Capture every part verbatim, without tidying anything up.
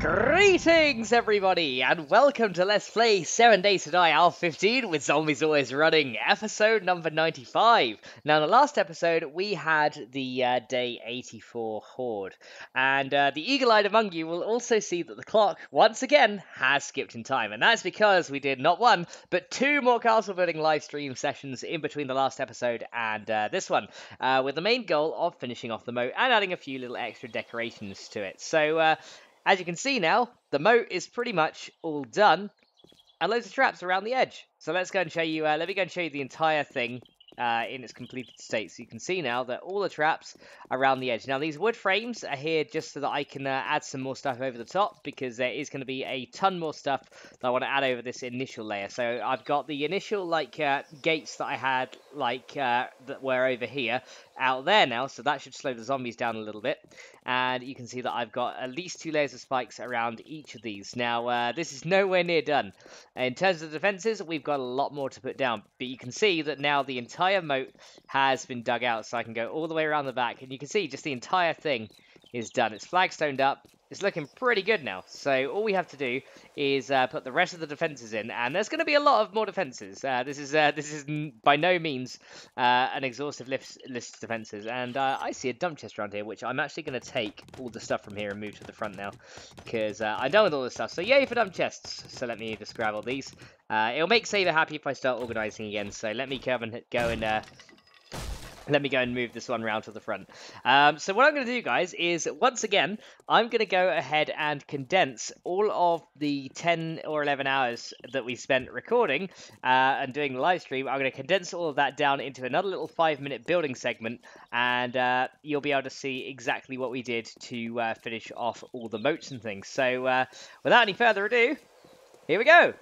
Greetings everybody and welcome to Let's Play seven Days to Die Alpha fifteen with Zombies Always Running, episode number ninety-five. Now in the last episode we had the uh, day eighty-four horde, and uh, the eagle-eyed among you will also see that the clock once again has skipped in time, and that's because we did not one but two more castle building live stream sessions in between the last episode and uh, this one, uh, with the main goal of finishing off the moat and adding a few little extra decorations to it. So uh, as you can see now, the moat is pretty much all done, and loads of traps around the edge. So let's go and show you, uh, let me go and show you the entire thing uh, in its completed state. So you can see now that all the traps around the edge. Now these wood frames are here just so that I can uh, add some more stuff over the top, because there is going to be a ton more stuff that I want to add over this initial layer. So I've got the initial like uh, gates that I had like uh, that were over here out there now, so that should slow the zombies down a little bit. And you can see that I've got at least two layers of spikes around each of these. Now, uh, this is nowhere near done. In terms of the defenses, we've got a lot more to put down. But you can see that now the entire moat has been dug out, so I can go all the way around the back. And you can see just the entire thing is done. It's flagstoned up. It's looking pretty good now. So all we have to do is uh, put the rest of the defenses in, and there's going to be a lot of more defenses. Uh, this is uh, this is by no means uh, an exhaustive list, list of defenses. And uh, I see a dump chest around here, which I'm actually going to take all the stuff from here and move to the front now, because uh, I'm done with all this stuff. So yay for dump chests. So let me just grab all these. Uh, it'll make Saber happy if I start organising again. So let me come and go and. Uh, Let me go and move this one round to the front. Um, so what I'm going to do, guys, is once again, I'm going to go ahead and condense all of the ten or eleven hours that we spent recording uh, and doing the live stream. I'm going to condense all of that down into another little five-minute building segment, and uh, you'll be able to see exactly what we did to uh, finish off all the moats and things. So uh, without any further ado, here we go.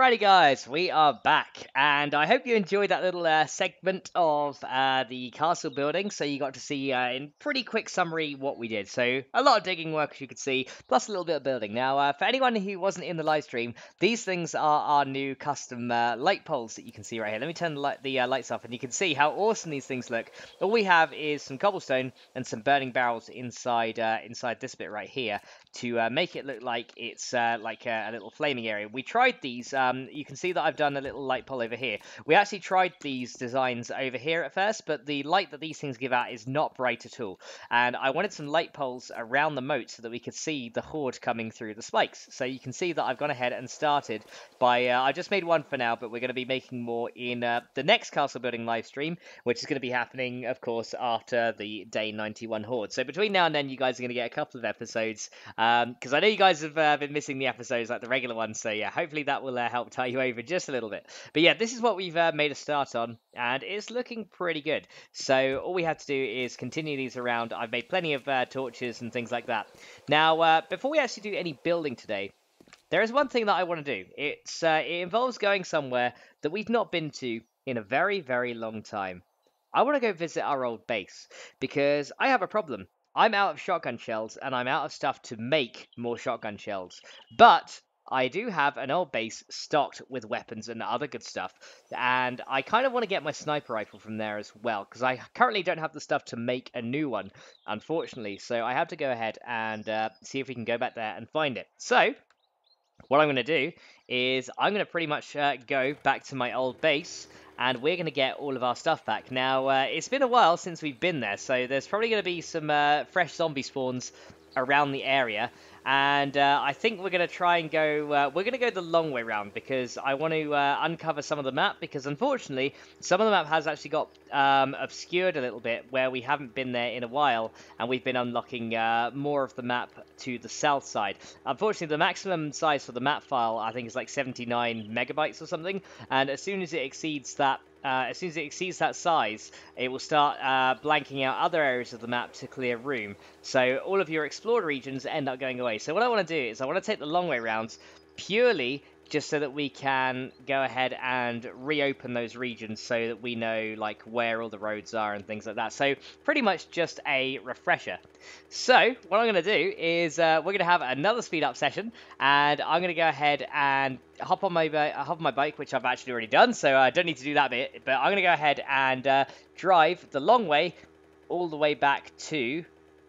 Alrighty, guys, we are back, and I hope you enjoyed that little uh, segment of uh, the castle building. So you got to see uh, in pretty quick summary what we did. So a lot of digging work, as you could see, plus a little bit of building. Now, uh, for anyone who wasn't in the live stream, these things are our new custom uh, light poles that you can see right here. Let me turn the, light, the uh, lights off, and you can see how awesome these things look. All we have is some cobblestone and some burning barrels inside uh, inside this bit right here to uh, make it look like it's uh, like a, a little flaming area. We tried these. Um, you can see that I've done a little light pole over here. We actually tried these designs over here at first, but the light that these things give out is not bright at all. And I wanted some light poles around the moat so that we could see the horde coming through the spikes. So you can see that I've gone ahead and started by, uh, I just made one for now, but we're going to be making more in uh, the next castle building live stream, which is going to be happening, of course, after the day ninety-one horde. So between now and then, you guys are going to get a couple of episodes, because um, I know you guys have uh, been missing the episodes like the regular ones. So yeah, hopefully that will uh, help tie you over just a little bit. But yeah, this is what we've uh, made a start on, and it's looking pretty good. So all we have to do is continue these around. I've made plenty of uh, torches and things like that. Now, uh, before we actually do any building today, there is one thing that I want to do. It's uh, it involves going somewhere that we've not been to in a very, very long time. I want to go visit our old base, because I have a problem. I'm out of shotgun shells, and I'm out of stuff to make more shotgun shells. But I do have an old base stocked with weapons and other good stuff, and I kind of want to get my sniper rifle from there as well, because I currently don't have the stuff to make a new one, unfortunately. So I have to go ahead and uh, see if we can go back there and find it. So what I'm going to do is I'm going to pretty much uh, go back to my old base, and we're going to get all of our stuff back. Now, uh, it's been a while since we've been there, so there's probably going to be some uh, fresh zombie spawns around the area, and uh, I think we're going to try and go, uh, we're going to go the long way round, because I want to uh, uncover some of the map, because unfortunately, some of the map has actually got um, obscured a little bit, where we haven't been there in a while, and we've been unlocking uh, more of the map to the south side. Unfortunately, the maximum size for the map file, I think, is like seventy-nine megabytes or something, and as soon as it exceeds that, Uh, as soon as it exceeds that size, it will start uh, blanking out other areas of the map to clear room. So all of your explored regions end up going away. So what I want to do is I want to take the long way round, purely just so that we can go ahead and reopen those regions so that we know like where all the roads are and things like that. So pretty much just a refresher. So what I'm going to do is uh, we're going to have another speed up session, and I'm going to go ahead and hop on my uh, hop on my bike, which I've actually already done, so I don't need to do that bit. But I'm going to go ahead and uh, drive the long way all the way back to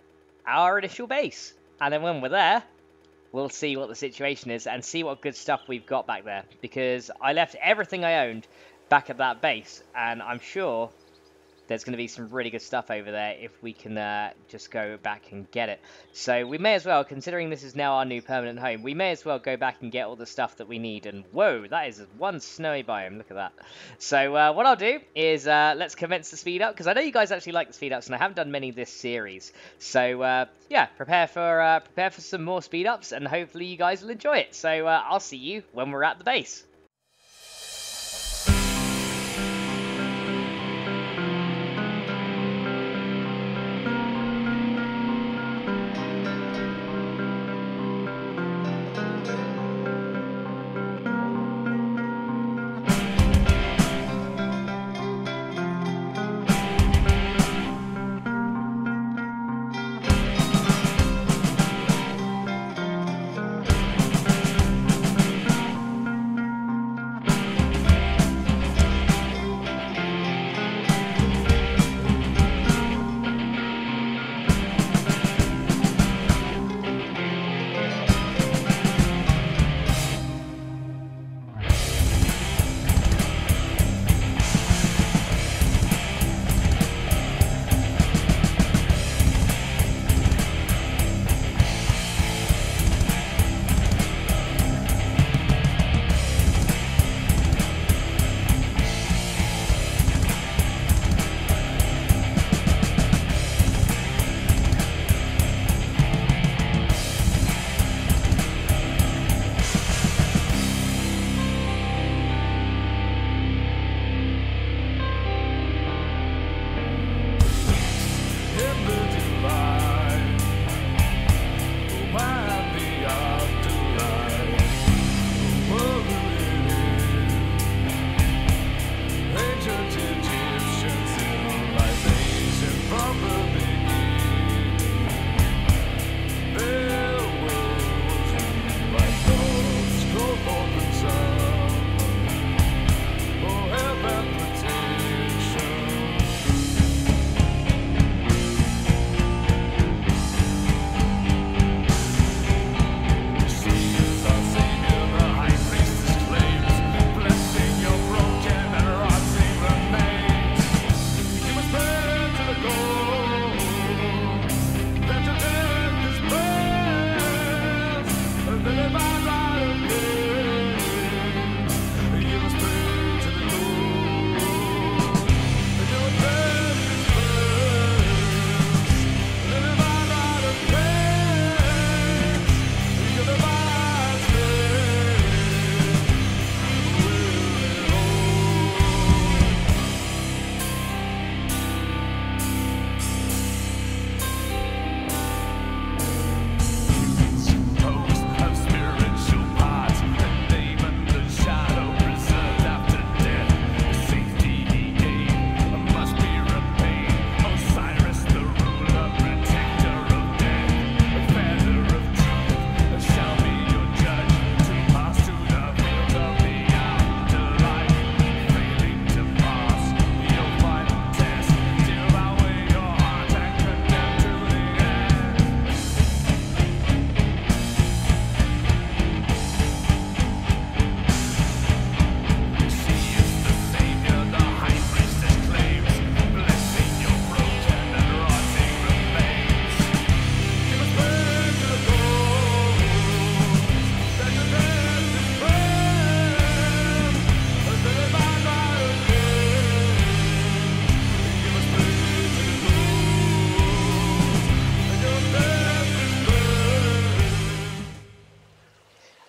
our initial base, and then when we're there, we'll see what the situation is and see what good stuff we've got back there, because I left everything I owned back at that base, and I'm sure there's going to be some really good stuff over there if we can uh, just go back and get it. So we may as well, considering this is now our new permanent home, we may as well go back and get all the stuff that we need. And whoa, that is one snowy biome, look at that. So uh, what I'll do is uh, let's commence the speed up, because I know you guys actually like the speed ups, and I haven't done many this series. So uh, yeah, prepare for uh, prepare for some more speed ups, and hopefully you guys will enjoy it. So uh, I'll see you when we're at the base.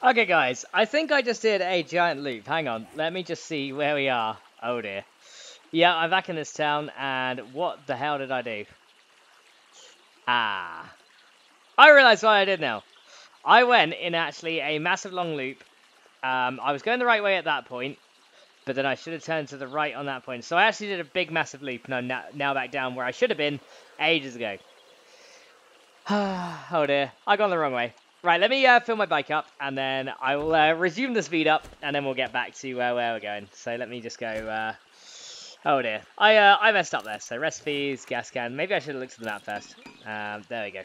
Okay, guys, I think I just did a giant loop. Hang on, let me just see where we are. Oh dear. Yeah, I'm back in this town, and what the hell did I do? Ah. I realise what I did now. I went in actually a massive long loop. Um, I was going the right way at that point, but then I should have turned to the right on that point. So I actually did a big massive loop, and I'm now, now back down where I should have been ages ago. Oh dear, I gone the wrong way. Right, let me uh, fill my bike up, and then I will uh, resume the speed up, and then we'll get back to uh, where we're going. So let me just go... Uh... Oh dear, I uh, I messed up there. So recipes, gas can. Maybe I should have looked at the map first. Um, there we go.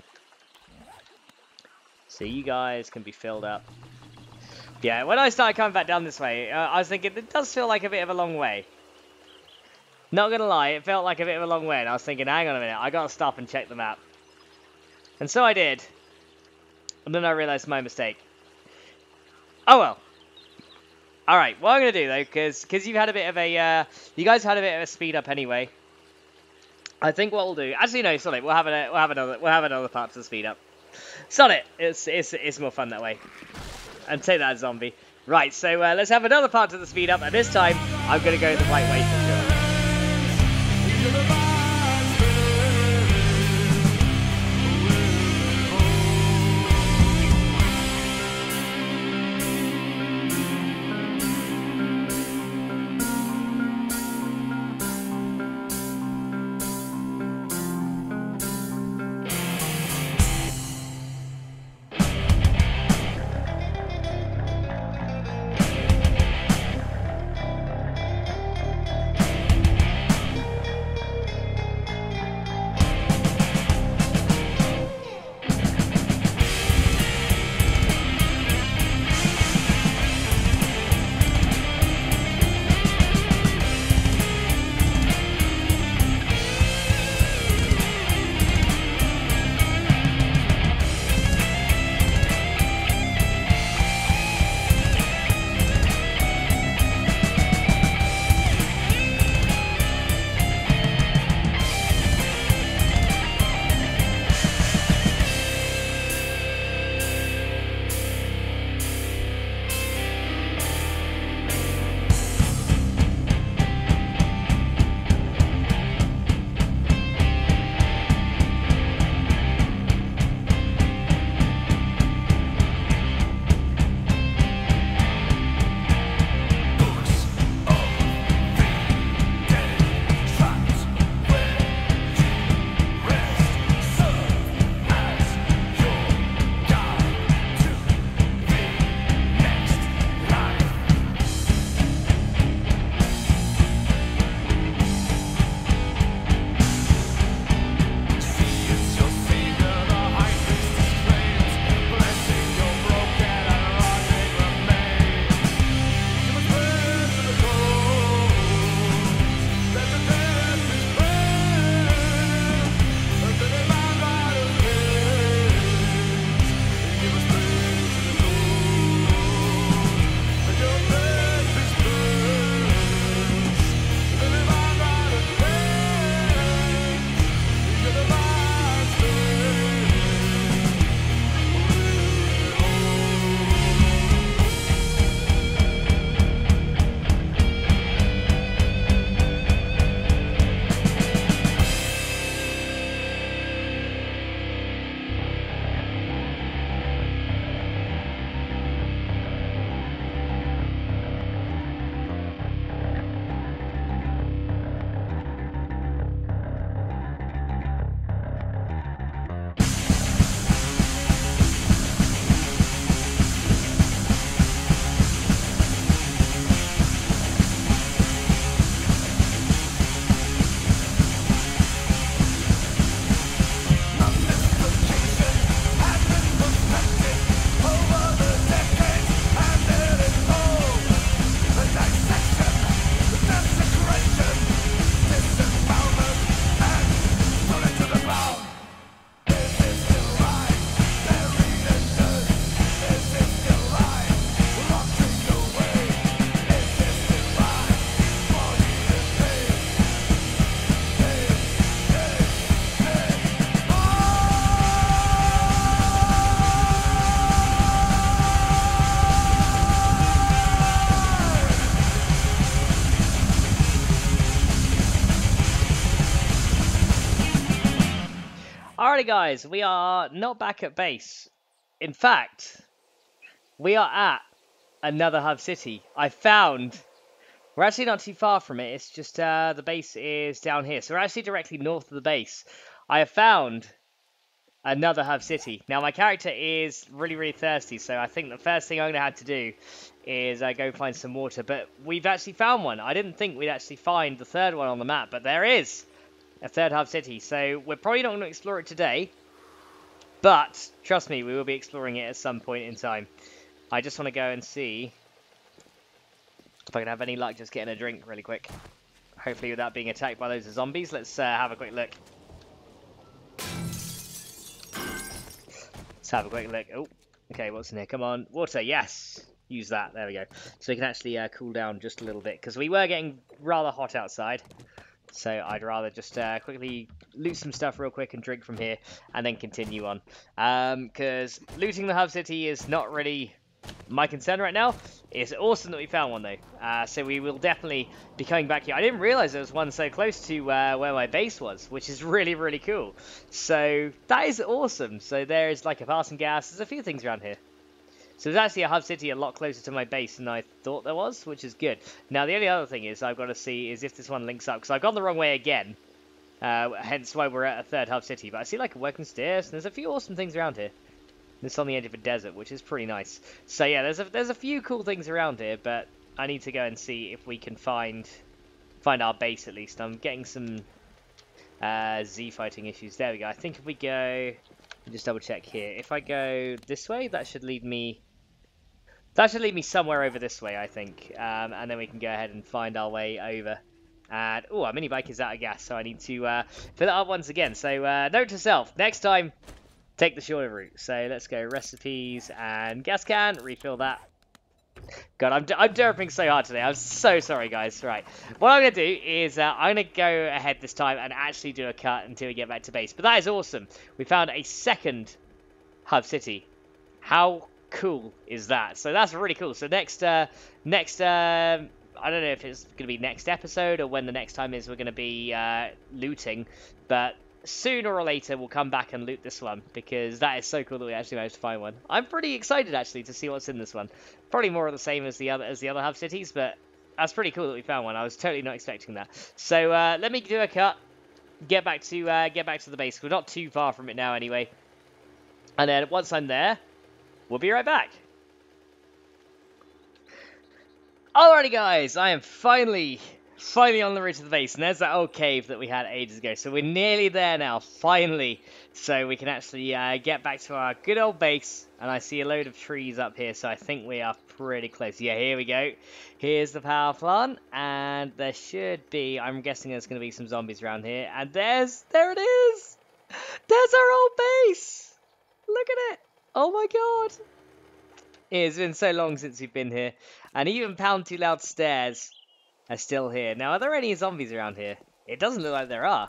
So you guys can be filled up. Yeah, when I started coming back down this way, uh, I was thinking, it does feel like a bit of a long way. Not gonna lie, it felt like a bit of a long way, and I was thinking, hang on a minute, I gotta stop and check the map. And so I did. And then I realised my mistake. Oh well. Alright, what I'm going to do though, because because you've had a bit of a, uh, you guys had a bit of a speed up anyway. I think what we'll do, actually no, sorry, we'll have, a, we'll have another, we'll have another part to the speed up. Sod it, it's, it's, it's more fun that way. And take that, zombie. Right, so uh, let's have another part to the speed up, and this time, I'm going to go the right way for sure. Alrighty, guys, we are not back at base. In fact, we are at another hub city. I found... We're actually not too far from it. It's just uh, the base is down here. So we're actually directly north of the base. I have found another hub city. Now, my character is really, really thirsty. So I think the first thing I'm going to have to do is uh, go find some water. But we've actually found one. I didn't think we'd actually find the third one on the map. But there is a third hub city. So we're probably not going to explore it today. But, trust me, we will be exploring it at some point in time. I just want to go and see if I can have any luck just getting a drink really quick. Hopefully without being attacked by loads of zombies. Let's uh, have a quick look. Let's have a quick look. Oh, okay, what's in here? Come on. Water, yes. Use that. There we go. So we can actually uh, cool down just a little bit. Because we were getting rather hot outside. So I'd rather just uh, quickly loot some stuff real quick and drink from here. And then continue on. Because um, looting the hub city is not really my concern right now. It's awesome that we found one though. Uh, so we will definitely be coming back here. I didn't realize there was one so close to uh, where my base was, which is really, really cool. So that is awesome. So there's like a passing gas. There's a few things around here. So there's actually a hub city a lot closer to my base than I thought there was, which is good. Now the only other thing is I've got to see is if this one links up, because I've gone the wrong way again. Uh, hence why we're at a third hub city. But I see like a working stairs, and there's a few awesome things around here. It's on the edge of a desert, which is pretty nice. So yeah, there's a there's a few cool things around here, but I need to go and see if we can find find our base at least. I'm getting some uh, Z fighting issues. There we go. I think if we go, just double check here. If I go this way, that should lead me. That should lead me somewhere over this way, I think. Um, and then we can go ahead and find our way over. And oh, our mini bike is out of gas, so I need to uh, fill it up once again. So uh, note to self: next time, take the shorter route. So let's go recipes and gas can, refill that. God, I'm, I'm derping so hard today. I'm so sorry, guys. Right. What I'm going to do is uh, I'm going to go ahead this time and actually do a cut until we get back to base. But that is awesome. We found a second hub city. How cool is that? So that's really cool. So next, uh, next, uh, I don't know if it's going to be next episode or when the next time is we're going to be uh, looting. But sooner or later, we'll come back and loot this one, because that is so cool that we actually managed to find one. I'm pretty excited, actually, to see what's in this one. Probably more of the same as the other as the other hub cities, but that's pretty cool that we found one. I was totally not expecting that. So uh, let me do a cut, get back to uh, get back to the base. We're not too far from it now, anyway. And then once I'm there, we'll be right back. Alrighty, guys, I am finally. Finally on the route to the base, and there's that old cave that we had ages ago. So we're nearly there now, finally. So we can actually uh, get back to our good old base. And I see a load of trees up here, so I think we are pretty close. Yeah, here we go. Here's the power plant, and there should be, I'm guessing there's going to be some zombies around here. And there's, there it is! There's our old base! Look at it! Oh my god! It's been so long since we've been here. And even Pound Too Loud stairs are still here. Now, are there any zombies around here? It doesn't look like there are.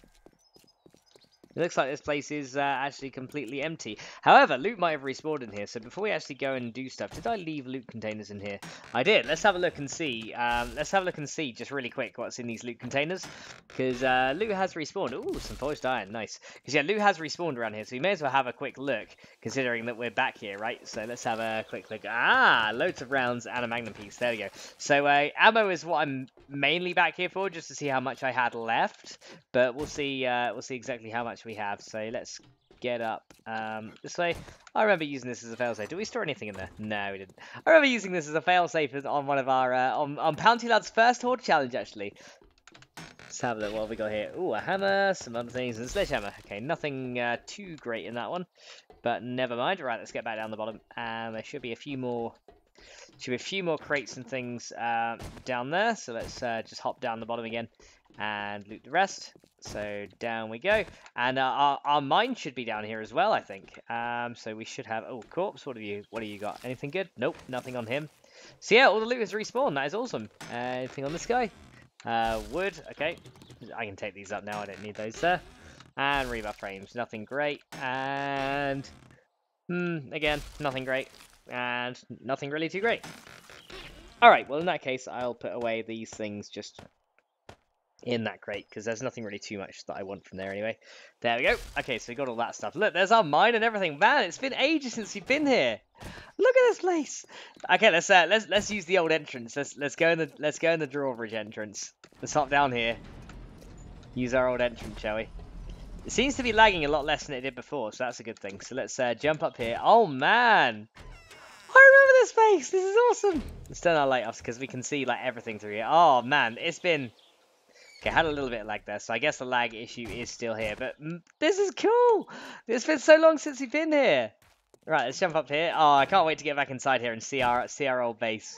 It looks like this place is uh, actually completely empty. However, loot might have respawned in here, so before we actually go and do stuff, did I leave loot containers in here? I did. Let's have a look and see. Um, let's have a look and see, just really quick, what's in these loot containers. Because uh, loot has respawned. Ooh, some polished iron. Nice. Because, yeah, loot has respawned around here, so we may as well have a quick look, considering that we're back here, right? So let's have a quick look. Ah, loads of rounds and a magnum piece. There we go. So uh, ammo is what I'm mainly back here for, just to see how much I had left. But we'll see, uh, we'll see exactly how much we have. So let's get up um, this way. I remember using this as a failsafe. Did we store anything in there? No, we didn't. I remember using this as a failsafe on one of our uh, on on Pound Too Loud's first horde challenge, actually. Let's have a look. What have we got here? Ooh, a hammer, some other things, and a sledgehammer. Okay, nothing uh, too great in that one, but never mind. Right, let's get back down the bottom. And there should be a few more. Should be a few more crates and things uh, down there. So let's uh, just hop down the bottom again and loot the rest. So down we go, and uh, our, our mine should be down here as well, I think. Um, so we should have. Oh, corpse. What have you? What have you got? Anything good? Nope, nothing on him. So yeah, all the loot has respawned. That is awesome. Uh, anything on this guy? Uh, wood. Okay, I can take these up now. I don't need those there. And rebar frames. Nothing great. And hmm, again, nothing great. And nothing really too great. All right. Well, in that case, I'll put away these things just in that crate, because there's nothing really too much that I want from there anyway. There we go. Okay, so we got all that stuff. Look, there's our mine and everything. Man, it's been ages since we've been here. Look at this place. Okay, let's uh, let's let's use the old entrance. Let's let's go in the let's go in the drawbridge entrance. Let's hop down here. Use our old entrance, shall we? It seems to be lagging a lot less than it did before, so that's a good thing. So let's uh, jump up here. Oh man, I remember this place. This is awesome. Let's turn our light off because we can see like everything through here. Oh man, it's been. Okay, I had a little bit of lag there, so I guess the lag issue is still here. But mm, this is cool. It's been so long since we've been here. Right, let's jump up here. Oh, I can't wait to get back inside here and see our see our old base.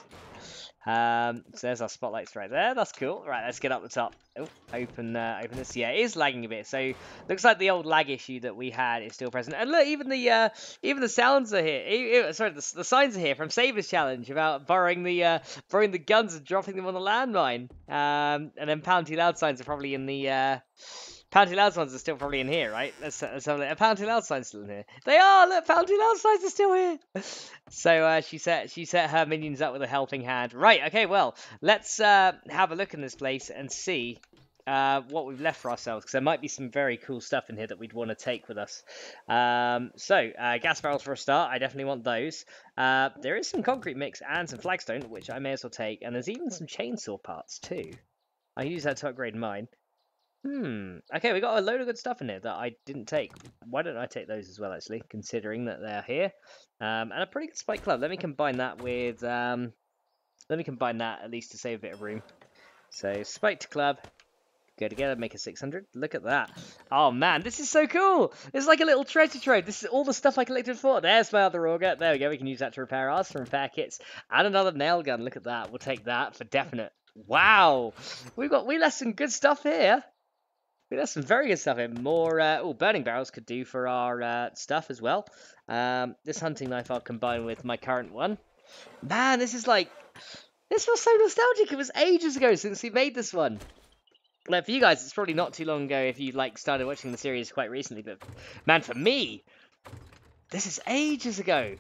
Um, so there's our spotlights right there. That's cool. Right, let's get up the top. Oh, open uh, open this. Yeah, it is lagging a bit. So looks like the old lag issue that we had is still present. And look, even the uh, even the sounds are here. E- e- sorry, the, the signs are here from Saber's challenge about borrowing the uh, borrowing the guns and dropping them on the landmine. Um, and then Pounty Loud signs are probably in the. Uh, Pounty Loud signs are still probably in here, right? Let's, let's have a look. Are Pounty Loud signs still in here? They are! Look, Pounty Loud signs are still here! So uh, she set she set her minions up with a helping hand. Right, okay, well, let's uh, have a look in this place and see uh, what we've left for ourselves, because there might be some very cool stuff in here that we'd want to take with us. Um, so, uh, gas barrels for a start. I definitely want those. Uh, there is some concrete mix and some flagstone, which I may as well take. And there's even some chainsaw parts, too. I use that to upgrade mine. Hmm. Okay, we got a load of good stuff in here that I didn't take. Why don't I take those as well, actually, considering that they're here? Um, and a pretty good spike club. Let me combine that with... Um, let me combine that, at least to save a bit of room. So, spiked club. Go together, make a six hundred. Look at that. Oh, man, this is so cool. It's like a little treasure trove. This is all the stuff I collected before. There's my other auger. There we go. We can use that to repair ours, to repair kits. And another nail gun. Look at that. We'll take that for definite. Wow. We've got... We left some good stuff here. There's some very good stuff in. More, uh, oh, burning barrels could do for our uh, stuff as well. Um, this hunting knife I'll combine with my current one. Man, this is like, this feels so nostalgic. It was ages ago since we made this one. Like, for you guys, it's probably not too long ago if you, like, started watching the series quite recently. But, man, for me, this is ages ago.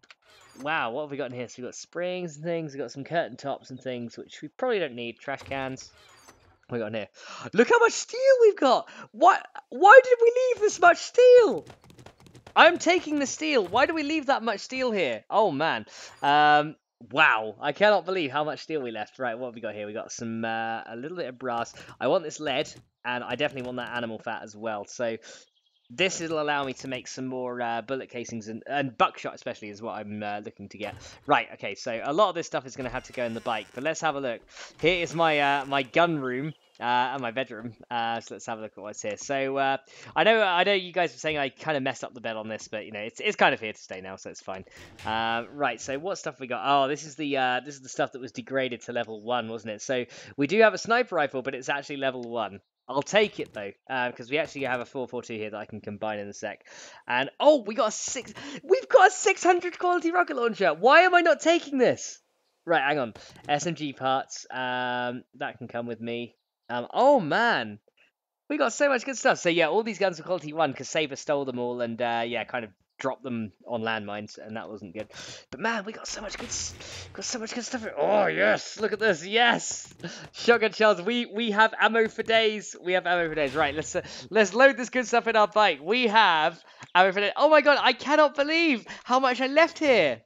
Wow, what have we got in here? So we've got springs and things. We've got some curtain tops and things, which we probably don't need. Trash cans. We got in here. Look how much steel we've got. What? Why did we leave this much steel? I'm taking the steel. Why do we leave that much steel here? Oh man. Um. Wow. I cannot believe how much steel we left. Right. What have we got here? We got some uh, a little bit of brass. I want this lead, and I definitely want that animal fat as well. So this will allow me to make some more uh, bullet casings and, and buckshot especially is what I'm uh, looking to get. Right, okay, so a lot of this stuff is going to have to go in the bike, but let's have a look. Here is my uh, my gun room uh, and my bedroom, uh, so let's have a look at what's here. So uh, I know I know you guys were saying I kind of messed up the bed on this, but you know it's it's kind of here to stay now, so it's fine. Uh, right, so what stuff we got? Oh, this is the uh, this is the stuff that was degraded to level one, wasn't it? So we do have a sniper rifle, but it's actually level one. I'll take it though, because uh, we actually have a four forty here that I can combine in a sec. And oh, we got a six. We've got a six hundred quality rocket launcher. Why am I not taking this? Right, hang on. S M G parts. Um, that can come with me. Um, oh man, we got so much good stuff. So yeah, all these guns are quality one because Saber stole them all, and uh, yeah, kind of dropped them on landmines, and that wasn't good. But man, we got so much good, got so much good stuff. Oh yes, look at this. Yes, shotgun shells. We we have ammo for days. We have ammo for days. Right, let's uh, let's load this good stuff in our bike. We have ammo for days. Oh my god, I cannot believe how much I left here.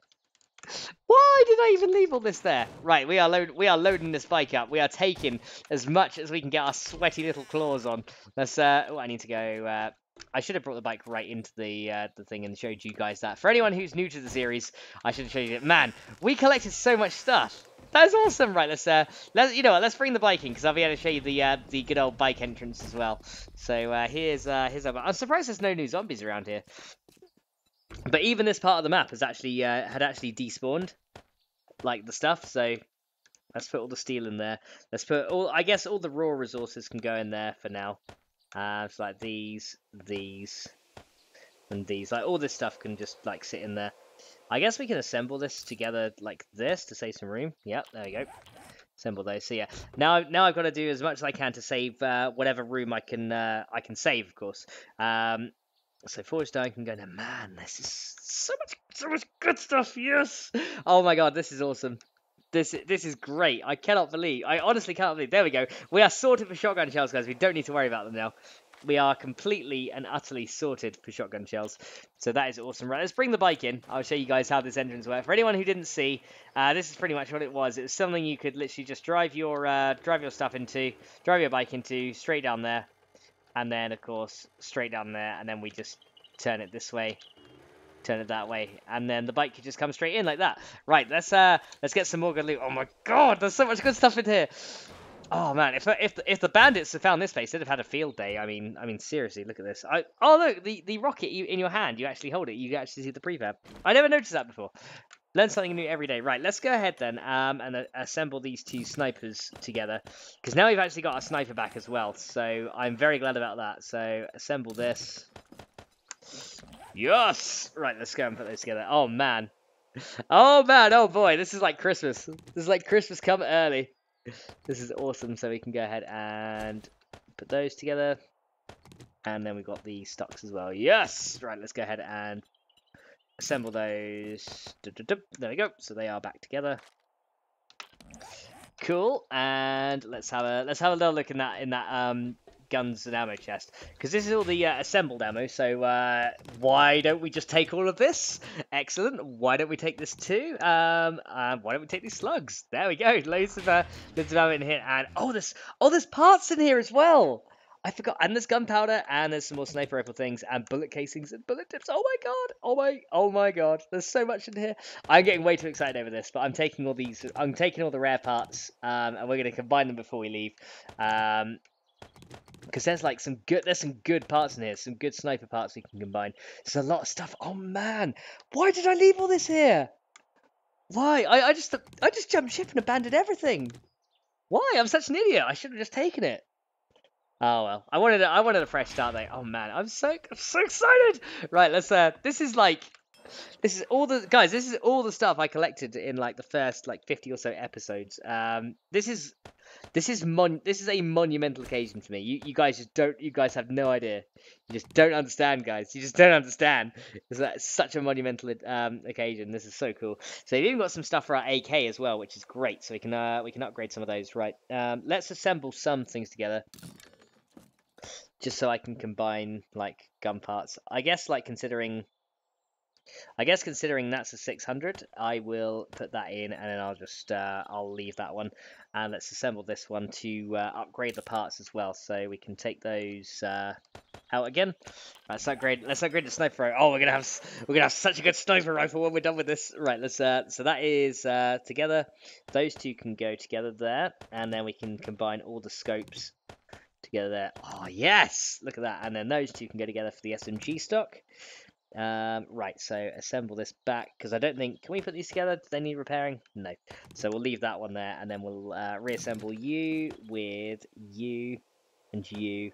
Why did I even leave all this there? Right, we are load we are loading this bike up. We are taking as much as we can get our sweaty little claws on. Let's uh oh, I need to go uh I should have brought the bike right into the uh, the thing and showed you guys that. For anyone who's new to the series, I should have showed you it. Man, we collected so much stuff. That's awesome. Right, let's uh let's you know what, let's bring the bike in because I'll be able to show you the uh, the good old bike entrance as well. So uh, here's uh here's our, I'm surprised there's no new zombies around here. But even this part of the map has actually uh, had actually despawned, like the stuff. So let's put all the steel in there. Let's put all. I guess all the raw resources can go in there for now. Uh, it's like these, these, and these. Like all this stuff can just like sit in there. I guess we can assemble this together like this to save some room. Yep, there we go. Assemble those. So yeah, now now I've got to do as much as I can to save uh, whatever room I can uh, I can save, of course. Um, So forged iron can go now. Man, this is so much, so much good stuff. Yes. Oh my god, this is awesome. This this is great. I cannot believe. I honestly cannot believe. There we go. We are sorted for shotgun shells, guys. We don't need to worry about them now. We are completely and utterly sorted for shotgun shells. So that is awesome. Right, let's bring the bike in. I'll show you guys how this entrance works. For anyone who didn't see, uh, this is pretty much what it was. It was something you could literally just drive your uh, drive your stuff into, drive your bike into, straight down there, and then of course straight down there, and then we just turn it this way. Turn it that way, and then the bike could just come straight in like that. Right, let's uh, let's get some more good loot. Oh my god, there's so much good stuff in here. Oh man, if if if the bandits had found this place, they'd have had a field day. I mean, I mean seriously, look at this. I oh look, the the rocket you, in your hand, you actually hold it. You actually see the prefab. I never noticed that before. Learn something new every day. Right, let's go ahead then um, and uh, assemble these two snipers together. Because now we've actually got our sniper back as well. So I'm very glad about that. So assemble this. Yes! Right, let's go and put those together. Oh, man. Oh, man. Oh, boy. This is like Christmas. This is like Christmas come early. This is awesome. So we can go ahead and put those together. And then we've got the stocks as well. Yes! Right, let's go ahead and assemble those. There we go. So they are back together. Cool. And let's have a let's have a little look in that in that um guns and ammo chest, because this is all the uh, assembled ammo. So uh, why don't we just take all of this? Excellent. Why don't we take this too? Um, uh, why don't we take these slugs? There we go. Loads of uh, loads of ammo in here, and oh, there's oh, there's parts in here as well. I forgot. And there's gunpowder, and there's some more sniper rifle things, and bullet casings and bullet tips. Oh my god! Oh my! Oh my god! There's so much in here. I'm getting way too excited over this, but I'm taking all these. I'm taking all the rare parts, um, and we're going to combine them before we leave. Um, Because there's like some good, there's some good parts in here, some good sniper parts we can combine. There's a lot of stuff. Oh man, why did I leave all this here? Why? I, I just, I just jumped ship and abandoned everything. Why? I'm such an idiot. I should have just taken it. Oh well, I wanted, a, I wanted a fresh start there. Oh man, I'm so, I'm so excited. Right, let's. Uh, this is like, this is all the guys. This is all the stuff I collected in like the first like fifty or so episodes. Um, this is. This is mon. This is a monumental occasion for me. You, you guys just don't. You guys have no idea. You just don't understand, guys. You just don't understand. It's like such a monumental um, occasion. This is so cool. So we've even got some stuff for our A K as well, which is great. So we can uh, we can upgrade some of those. Right. Um, let's assemble some things together, just so I can combine like gun parts. I guess like considering. I guess considering that's a six hundred, I will put that in, and then I'll just uh, I'll leave that one, and let's assemble this one to uh, upgrade the parts as well, so we can take those uh, out again. Let's upgrade. Let's upgrade the sniper rifle. Oh, we're gonna have we're gonna have such a good sniper rifle when we're done with this. Right. Let's. Uh, so that is uh, together. Those two can go together there, and then we can combine all the scopes together there. Oh yes, look at that. And then those two can go together for the S M G stock. Um, right, so assemble this back, because I don't think, can we put these together? Do they need repairing? No. So we'll leave that one there, and then we'll uh, reassemble you with you and you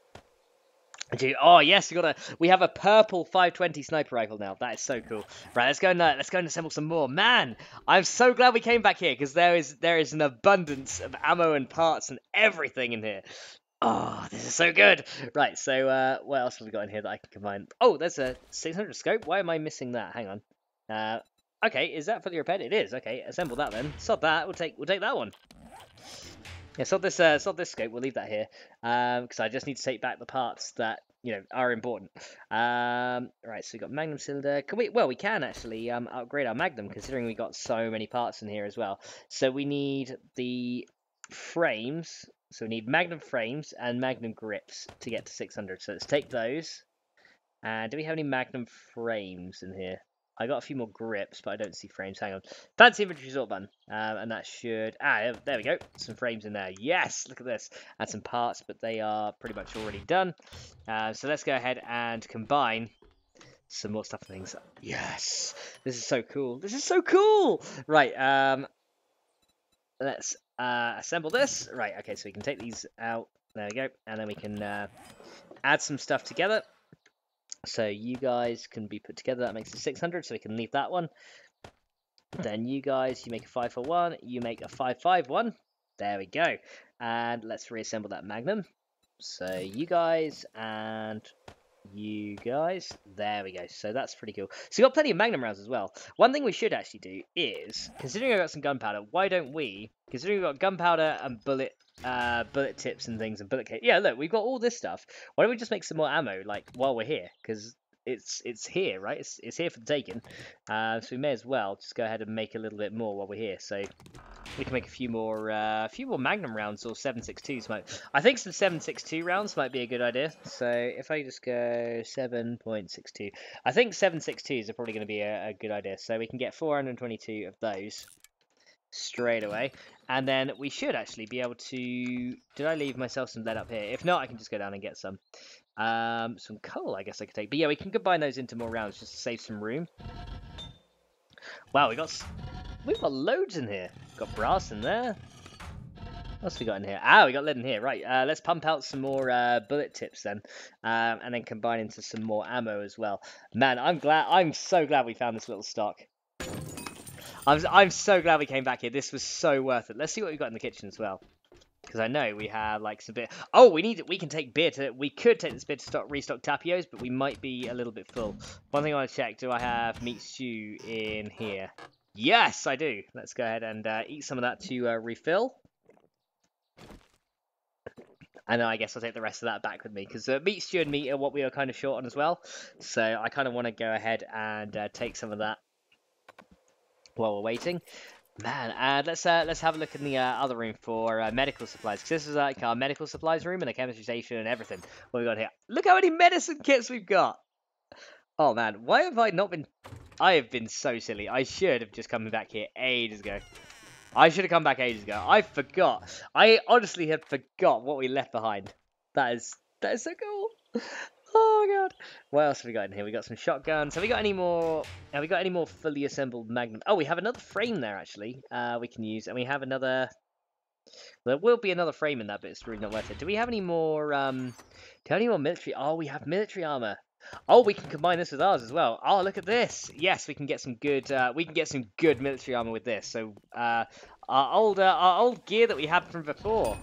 and you. Oh yes, we got a we have a purple five twenty sniper rifle now. That is so cool. Right, let's go and uh, let's go and assemble some more. Man, I'm so glad we came back here, because there is there is an abundance of ammo and parts and everything in here. Oh, this is so good. Right, so uh, what else have we got in here that I can combine? Oh, there's a six hundred scope. Why am I missing that? Hang on. Uh, okay, is that fully repaired? It is. Okay, assemble that then. Sod that. We'll take we'll take that one. Yeah, sod this uh, sod this scope. We'll leave that here because um, I just need to take back the parts that you know are important. Um, right, so we got Magnum cylinder. Can we? Well, we can actually um, upgrade our Magnum, considering we got so many parts in here as well. So we need the frames. So we need Magnum frames and Magnum grips to get to six hundred. So let's take those. And do we have any Magnum frames in here? I got a few more grips, but I don't see frames. Hang on. Fancy inventory resort button. Um, and that should... Ah, there we go. Some frames in there. Yes, look at this. And some parts, but they are pretty much already done. Uh, so let's go ahead and combine some more stuff and things. Yes! This is so cool. This is so cool! Right, um... let's uh, assemble this. Right, okay, so we can take these out. There we go. And then we can uh, add some stuff together. So you guys can be put together. That makes it six hundred, so we can leave that one. Then you guys, you make a five four one. You make a five five one. There we go. And let's reassemble that Magnum. So you guys and you guys. There we go. So that's pretty cool. So you got plenty of magnum rounds as well. One thing we should actually do is, considering I got some gunpowder, why don't we, considering we've got gunpowder and bullet uh, bullet tips and things and bullet case. Yeah, look, we've got all this stuff. Why don't we just make some more ammo, like, while we're here? Because it's it's here, right? It's, it's here for the taking. Uh, so we may as well just go ahead and make a little bit more while we're here. So we can make a few more, uh, a few more magnum rounds or seven six twos. Might, I think some seven six two rounds might be a good idea. So if I just go seven point six two, I think seven six twos are probably going to be a, a good idea. So we can get four hundred twenty-two of those straight away, and then we should actually be able to. Did I leave myself some lead up here? If not, I can just go down and get some. Um, some coal, I guess I could take. But yeah, we can combine those into more rounds just to save some room. Wow, we got we've got loads in here. Got brass in there. What else we got in here? Ah, we got lead in here. Right, uh, let's pump out some more uh, bullet tips then, um, and then combine into some more ammo as well. Man, I'm glad. I'm so glad we found this little stock. I'm I'm so glad we came back here. This was so worth it. Let's see what we've got in the kitchen as well. Because I know we have like some beer. Oh, we need. We can take beer to. We could take this beer to stock restock tapios, but we might be a little bit full. One thing I want to check: do I have meat stew in here? Yes, I do. Let's go ahead and uh, eat some of that to uh, refill. And then I guess I'll take the rest of that back with me because uh, meat stew and meat are what we are kind of short on as well. So I kind of want to go ahead and uh, take some of that while we're waiting. Man, uh, let's uh, let's have a look in the uh, other room for uh, medical supplies. Because this is like our medical supplies room and a chemistry station and everything. What we got here? Look how many medicine kits we've got. Oh man, why have I not been? I have been so silly. I should have just come back here ages ago. I should have come back ages ago. I forgot. I honestly had forgot what we left behind. That is that is so cool. Oh god. What else have we got in here? We got some shotguns. Have we got any more? Have we got any more fully assembled magnum? Oh, we have another frame there actually. Uh, we can use, and we have another. There will be another frame in that, but it's really not worth it. Do we have any more? Um, do we have any more military? Oh, we have military armor. Oh, we can combine this with ours as well. Oh, look at this. Yes, we can get some good. Uh, we can get some good military armor with this. So, uh, our old, uh, our old gear that we had from before,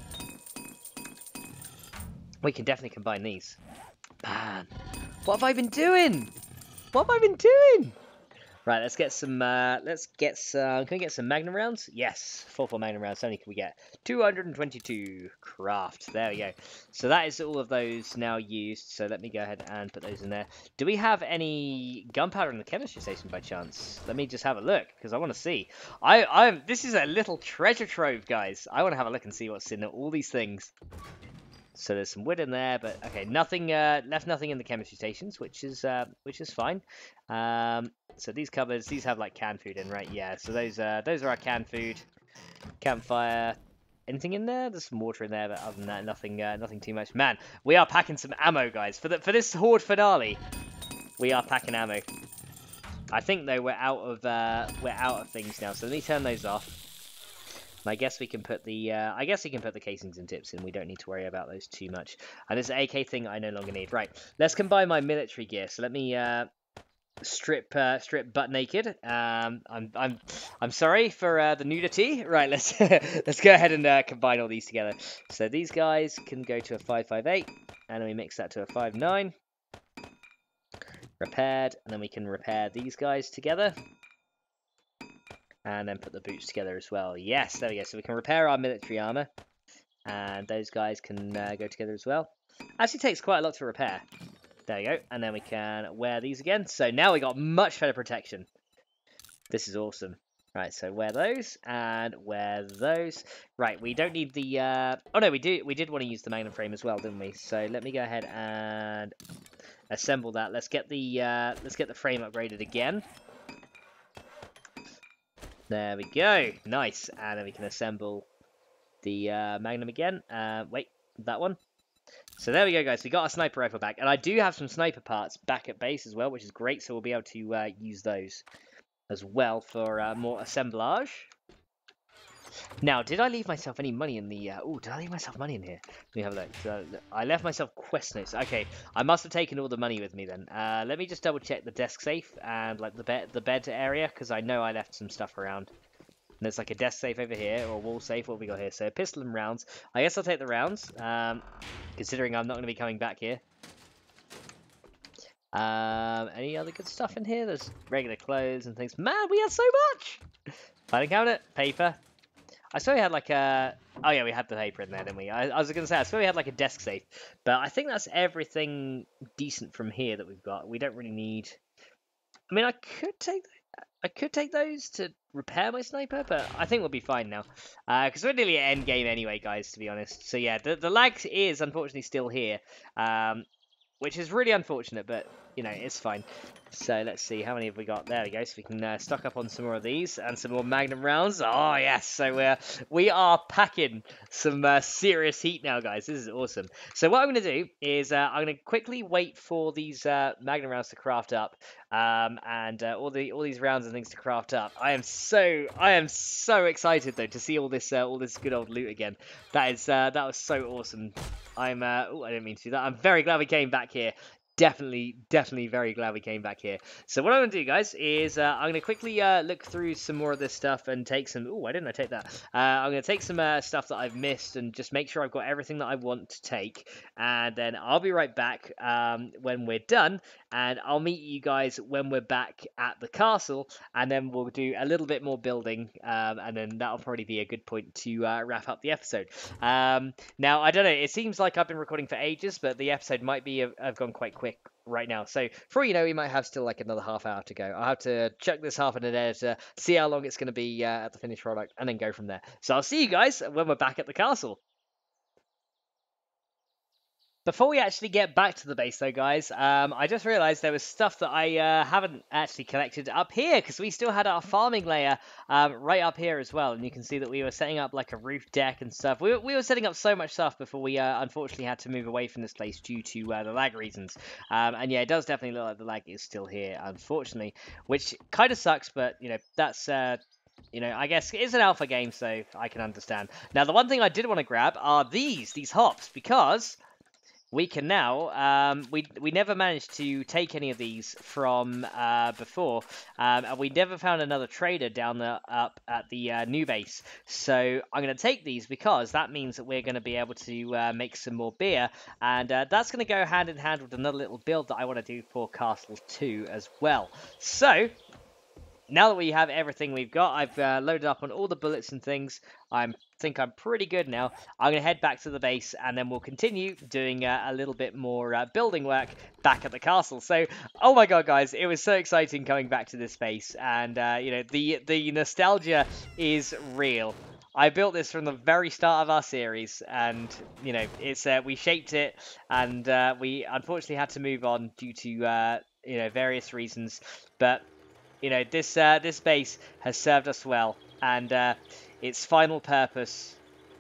we can definitely combine these. Man, what have I been doing? What have I been doing? Right, let's get some, uh, let's get some, can we get some magnum rounds? Yes, four four magnum rounds. How many can we get? two hundred twenty-two. Craft. There we go. So that is all of those now used. So let me go ahead and put those in there. Do we have any gunpowder in the chemistry station by chance? Let me just have a look, because I want to see. I, I'm, this is a little treasure trove, guys. I want to have a look and see what's in all these things. So there's some wood in there, but okay, nothing uh, left, nothing in the chemistry stations, which is uh, which is fine. Um, so these cupboards, these have like canned food in, right? Yeah. So those uh, those are our canned food. Campfire. Anything in there? There's some water in there, but other than that, nothing uh, nothing too much. Man, we are packing some ammo, guys, for the for this horde finale. We are packing ammo. I think though we're out of uh, we're out of things now. So let me turn those off. I guess we can put the uh, I guess we can put the casings and tips in. We don't need to worry about those too much. And this A K thing I no longer need. Right, let's combine my military gear. So let me uh, strip uh, strip butt naked. Um, I'm I'm I'm sorry for uh, the nudity. Right, let's let's go ahead and uh, combine all these together. So these guys can go to a five five eight, and then we mix that to a five nine. Repaired, and then we can repair these guys together. And then put the boots together as well. Yes, there we go. So we can repair our military armor. And those guys can uh, go together as well. Actually takes quite a lot to repair. There we go. And then we can wear these again. So now we got much better protection. This is awesome. Right, so wear those. And wear those. Right, we don't need the... Uh... Oh no, we do. We did want to use the magnum frame as well, didn't we? So let me go ahead and assemble that. Let's get the, uh... Let's get the frame upgraded again. There we go. Nice. And then we can assemble the uh, Magnum again. Uh, wait, that one. So there we go, guys. We got our sniper rifle back. And I do have some sniper parts back at base as well, which is great. So we'll be able to uh, use those as well for uh, more assemblage. Now, did I leave myself any money in the... Uh... Oh, did I leave myself money in here? Let me have a look. So, I left myself quest notes. Okay, I must have taken all the money with me then. Uh, let me just double check the desk safe and like the bed, the bed area, because I know I left some stuff around. And there's like a desk safe over here, or a wall safe. What have we got here? So, pistol and rounds. I guess I'll take the rounds, um, considering I'm not going to be coming back here. Um, any other good stuff in here? There's regular clothes and things. Man, we had so much! Filing cabinet, paper. I swear we had like a... Oh yeah, we had the paper in there, didn't we? I, I was going to say, I swear we had like a desk safe. But I think that's everything decent from here that we've got. We don't really need... I mean, I could take... I could take those to repair my sniper, but I think we'll be fine now. Because uh, we're nearly at end game anyway, guys, to be honest. So yeah, the, the lag is unfortunately still here. Um, which is really unfortunate, but, you know, it's fine. So let's see, how many have we got? There we go, so we can uh, stock up on some more of these, and some more Magnum rounds. Oh, yes, so uh, we are packing some uh, serious heat now, guys. This is awesome. So what I'm going to do is uh, I'm going to quickly wait for these uh, Magnum rounds to craft up, um, and uh, all the all these rounds and things to craft up. I am so, I am so excited, though, to see all this uh, all this good old loot again. That is, uh, that was so awesome. I'm, uh, oh, I didn't mean to do that. I'm very glad we came back here. Definitely, definitely very glad we came back here. So what I'm going to do, guys, is uh, I'm going to quickly uh, look through some more of this stuff and take some... Oh, why didn't I take that? Uh, I'm going to take some uh, stuff that I've missed and just make sure I've got everything that I want to take. And then I'll be right back um, when we're done. And I'll meet you guys when we're back at the castle. And then we'll do a little bit more building. Um, and then that'll probably be a good point to uh, wrap up the episode. Um, now, I don't know. It seems like I've been recording for ages, but the episode might be have gone quite quick right now. So for all you know, we might have still like another half hour to go. I'll have to chuck this half in an editor, see how long it's going to be uh, at the finished product, and then go from there. So I'll see you guys when we're back at the castle. Before we actually get back to the base, though, guys, um, I just realised there was stuff that I uh, haven't actually collected up here, because we still had our farming layer um, right up here as well, and you can see that we were setting up like a roof deck and stuff. We were, we were setting up so much stuff before we uh, unfortunately had to move away from this place due to uh, the lag reasons. Um, and yeah, it does definitely look like the lag is still here, unfortunately, which kind of sucks, but, you know, that's... Uh, You know, I guess it's an alpha game, so I can understand. Now, the one thing I did want to grab are these, these hops, because... we can now, um, we we never managed to take any of these from uh, before, um, and we never found another trader down the, up at the uh, new base. So I'm going to take these because that means that we're going to be able to uh, make some more beer, and uh, that's going to go hand in hand with another little build that I want to do for Castle two as well. So... now that we have everything we've got, I've uh, loaded up on all the bullets and things. I think I'm pretty good now. I'm going to head back to the base, and then we'll continue doing uh, a little bit more uh, building work back at the castle. So, oh my god, guys, it was so exciting coming back to this base, and uh, you know, the the nostalgia is real. I built this from the very start of our series, and you know, it's uh, we shaped it, and uh, we unfortunately had to move on due to uh, you know, various reasons, but. You know, this uh, this base has served us well, and uh, its final purpose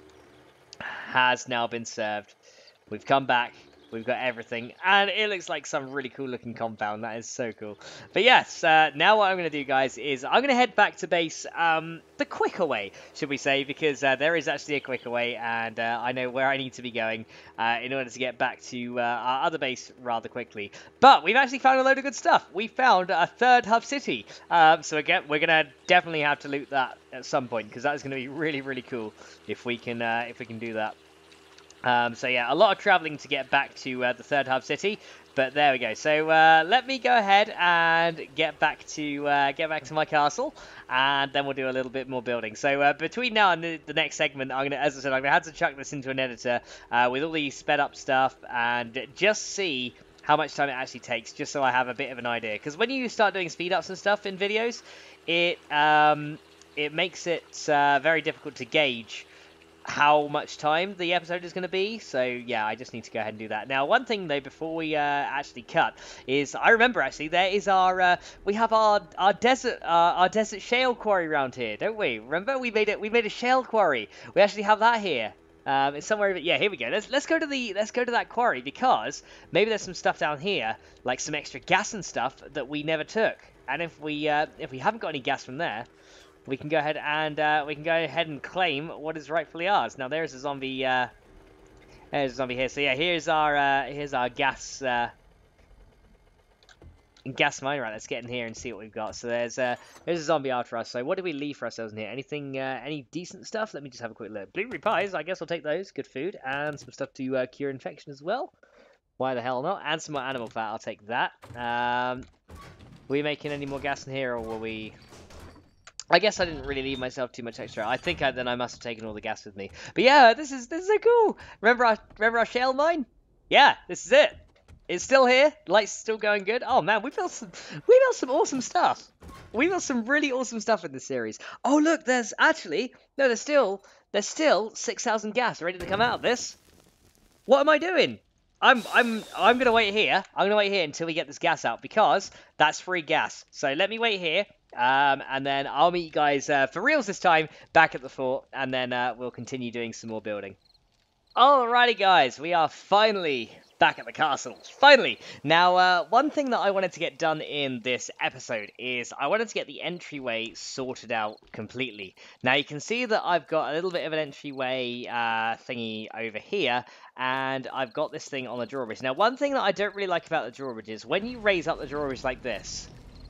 has now been served. We've come back, we've got everything, and it looks like some really cool looking compound. That is so cool. But yes, uh, now what I'm going to do, guys, is I'm going to head back to base um, the quicker way, should we say, because uh, there is actually a quicker way, and uh, I know where I need to be going uh, in order to get back to uh, our other base rather quickly. But we've actually found a load of good stuff. We found a third hub city, um, so again, we're going to definitely have to loot that at some point, because that's going to be really, really cool if we can uh, if we can do that. Um, so yeah, a lot of travelling to get back to uh, the third hub city, but there we go. So uh, let me go ahead and get back to uh, get back to my castle, and then we'll do a little bit more building. So uh, between now and the, the next segment, I'm gonna, as I said, I'm gonna have to chuck this into an editor uh, with all the sped up stuff and just see how much time it actually takes, just so I have a bit of an idea. Because when you start doing speed ups and stuff in videos, it um, it makes it uh, very difficult to gauge how much time the episode is going to be. So yeah, I just need to go ahead and do that. Now, one thing though, before we uh, actually cut, is I remember actually there is our uh, we have our our desert uh, our desert shale quarry around here, don't we? Remember we made it we made a shale quarry. We actually have that here. Um, it's somewhere. Yeah, here we go. Let's let's go to the let's go to that quarry, because maybe there's some stuff down here, like some extra gas and stuff that we never took. And if we uh, if we haven't got any gas from there, we can go ahead and uh, we can go ahead and claim what is rightfully ours. Now there's a zombie. Uh, there's a zombie here. So yeah, here's our uh, here's our gas uh, gas mine. Right, let's get in here and see what we've got. So there's uh, there's a zombie after us. So what did we leave for ourselves in here? Anything uh, any decent stuff? Let me just have a quick look. Blueberry pies. I guess I'll take those. Good food, and some stuff to uh, cure infection as well. Why the hell not? And some more animal fat, I'll take that. Um, were we making any more gas in here, or were we... I guess I didn't really leave myself too much extra. I think I, then I must have taken all the gas with me. But yeah, this is this is so cool. Remember our remember our shale mine? Yeah, this is it. It's still here. Light's still going good. Oh man, we built some we built some awesome stuff. We built some really awesome stuff in this series. Oh look, there's actually no, there's still there's still six thousand gas ready to come out of this. What am I doing? I'm I'm I'm gonna wait here. I'm gonna wait here until we get this gas out because that's free gas. So let me wait here, um, and then I'll meet you guys uh, for reals this time back at the fort, and then uh, we'll continue doing some more building. Alrighty, guys, we are finally back at the castle. Finally! Now, uh, one thing that I wanted to get done in this episode is I wanted to get the entryway sorted out completely. Now, you can see that I've got a little bit of an entryway uh, thingy over here, and I've got this thing on the drawbridge. Now, one thing that I don't really like about the drawbridge is when you raise up the drawbridge like this,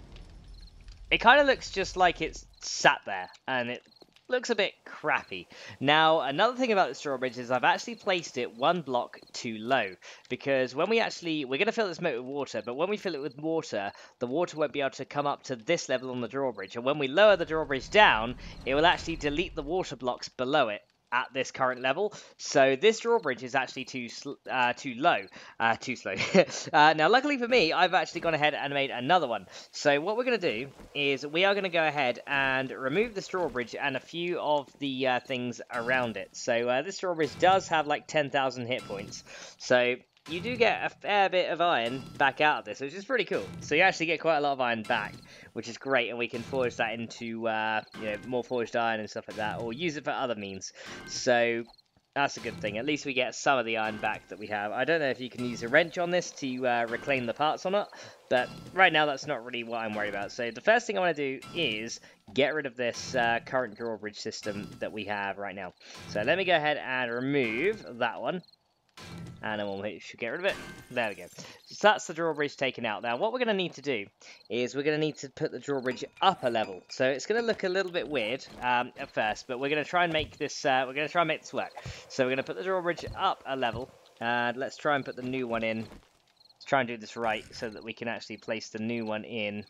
it kind of looks just like it's sat there, and it looks a bit crappy. Now, another thing about this drawbridge is I've actually placed it one block too low, because when we actually, we're going to fill this moat with water, but when we fill it with water, the water won't be able to come up to this level on the drawbridge, and when we lower the drawbridge down, it will actually delete the water blocks below it at this current level. So this drawbridge is actually too uh, too low, uh, too slow. uh, now, luckily for me, I've actually gone ahead and made another one. So what we're going to do is we are going to go ahead and remove this drawbridge and a few of the uh, things around it. So uh, this drawbridge does have like ten thousand hit points. So you do get a fair bit of iron back out of this, which is pretty cool. So you actually get quite a lot of iron back, which is great, and we can forge that into uh, you know, more forged iron and stuff like that, or use it for other means. So that's a good thing. At least we get some of the iron back that we have. I don't know if you can use a wrench on this to uh, reclaim the parts or not, but right now that's not really what I'm worried about. So the first thing I want to do is get rid of this uh, current drawbridge system that we have right now. So let me go ahead and remove that one. And then we'll should get rid of it. There we go. So that's the drawbridge taken out. Now, what we're going to need to do is we're going to need to put the drawbridge up a level. So it's going to look a little bit weird um, at first, but we're going to try and make this. Uh, we're going to try and make this work. So we're going to put the drawbridge up a level, and let's try and put the new one in. Let's try and do this right so that we can actually place the new one in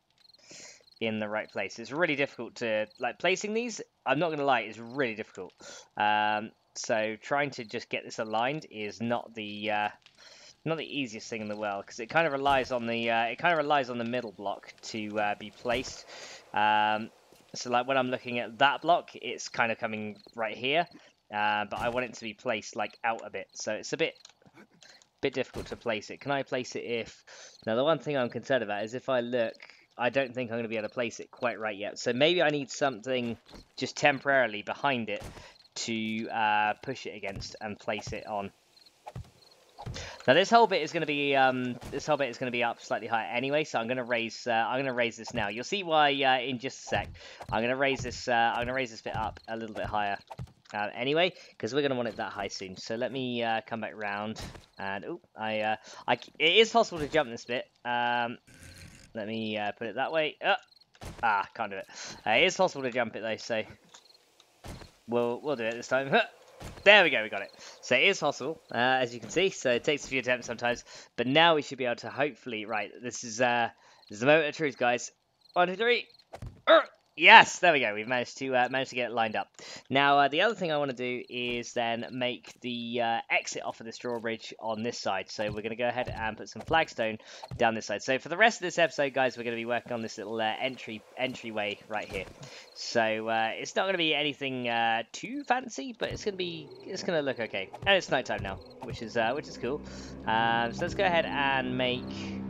in the right place. It's really difficult to like placing these. I'm not going to lie, it's really difficult. Um, So trying to just get this aligned is not the uh, not the easiest thing in the world, because it kind of relies on the uh, it kind of relies on the middle block to uh, be placed. Um, so like when I'm looking at that block, it's kind of coming right here, uh, but I want it to be placed like out a bit. So it's a bit bit difficult to place it. Can I place it if? Now the one thing I'm concerned about is if I look, I don't think I'm going to be able to place it quite right yet. So maybe I need something just temporarily behind it to uh, push it against and place it on. Now this whole bit is going to be um, this whole bit is going to be up slightly higher anyway, so I'm going to raise uh, I'm going to raise this now. You'll see why uh, in just a sec. I'm going to raise this uh, I'm going to raise this bit up a little bit higher uh, anyway, because we're going to want it that high soon. So let me uh, come back round and oh, I uh, I it is possible to jump this bit. Um, let me uh, put it that way. Oh, ah, can't do it. Uh, it is possible to jump it though, so. We'll, we'll do it this time. There we go, we got it. So it is possible, uh, as you can see. So it takes a few attempts sometimes. But now we should be able to hopefully... Right, this is, uh, this is the moment of truth, guys. One, two, three. Er, yes, there we go. We've managed to uh, managed to get it lined up. Now, uh, the other thing I want to do is then make the uh, exit off of this drawbridge on this side. So we're going to go ahead and put some flagstone down this side. So for the rest of this episode, guys, we're going to be working on this little uh, entry entryway right here. So uh, it's not going to be anything uh, too fancy, but it's going to be it's going to look okay. And it's nighttime now, which is uh, which is cool. Um, so let's go ahead and make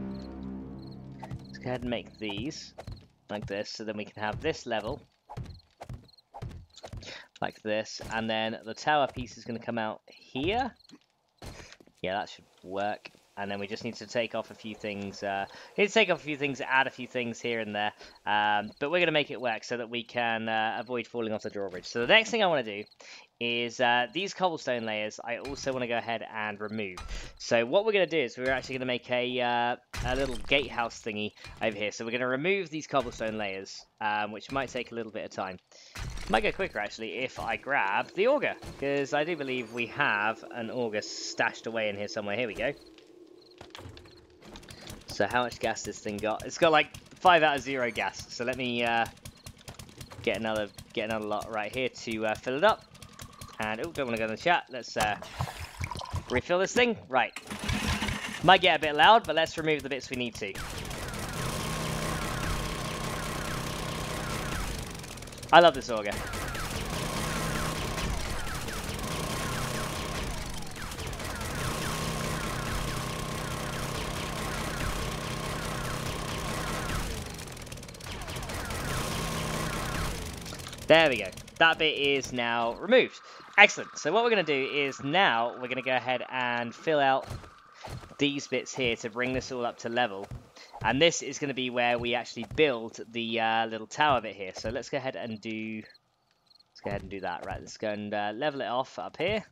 let's go ahead and make these like this, so then we can have this level like this, and then the tower piece is going to come out here. Yeah, that should work. And then we just need to take off a few things. Uh, need to take off a few things, add a few things here and there. Um, but we're going to make it work so that we can uh, avoid falling off the drawbridge. So the next thing I want to do is uh, these cobblestone layers I also want to go ahead and remove. So what we're going to do is we're actually going to make a, uh, a little gatehouse thingy over here. So we're going to remove these cobblestone layers, um, which might take a little bit of time. Might go quicker actually if I grab the auger, because I do believe we have an auger stashed away in here somewhere. Here we go. So how much gas this thing got? It's got like five out of zero gas. So let me uh, get another get another lot right here to uh, fill it up. And oh, don't want to go in the chat. Let's uh, refill this thing. Right. Might get a bit loud, but let's remove the bits we need to. I love this auger. There we go. That bit is now removed. Excellent. So what we're going to do is now we're going to go ahead and fill out these bits here to bring this all up to level. And this is going to be where we actually build the uh, little tower bit here. So let's go ahead and do... Let's go ahead and do that. Right, let's go and uh, level it off up here.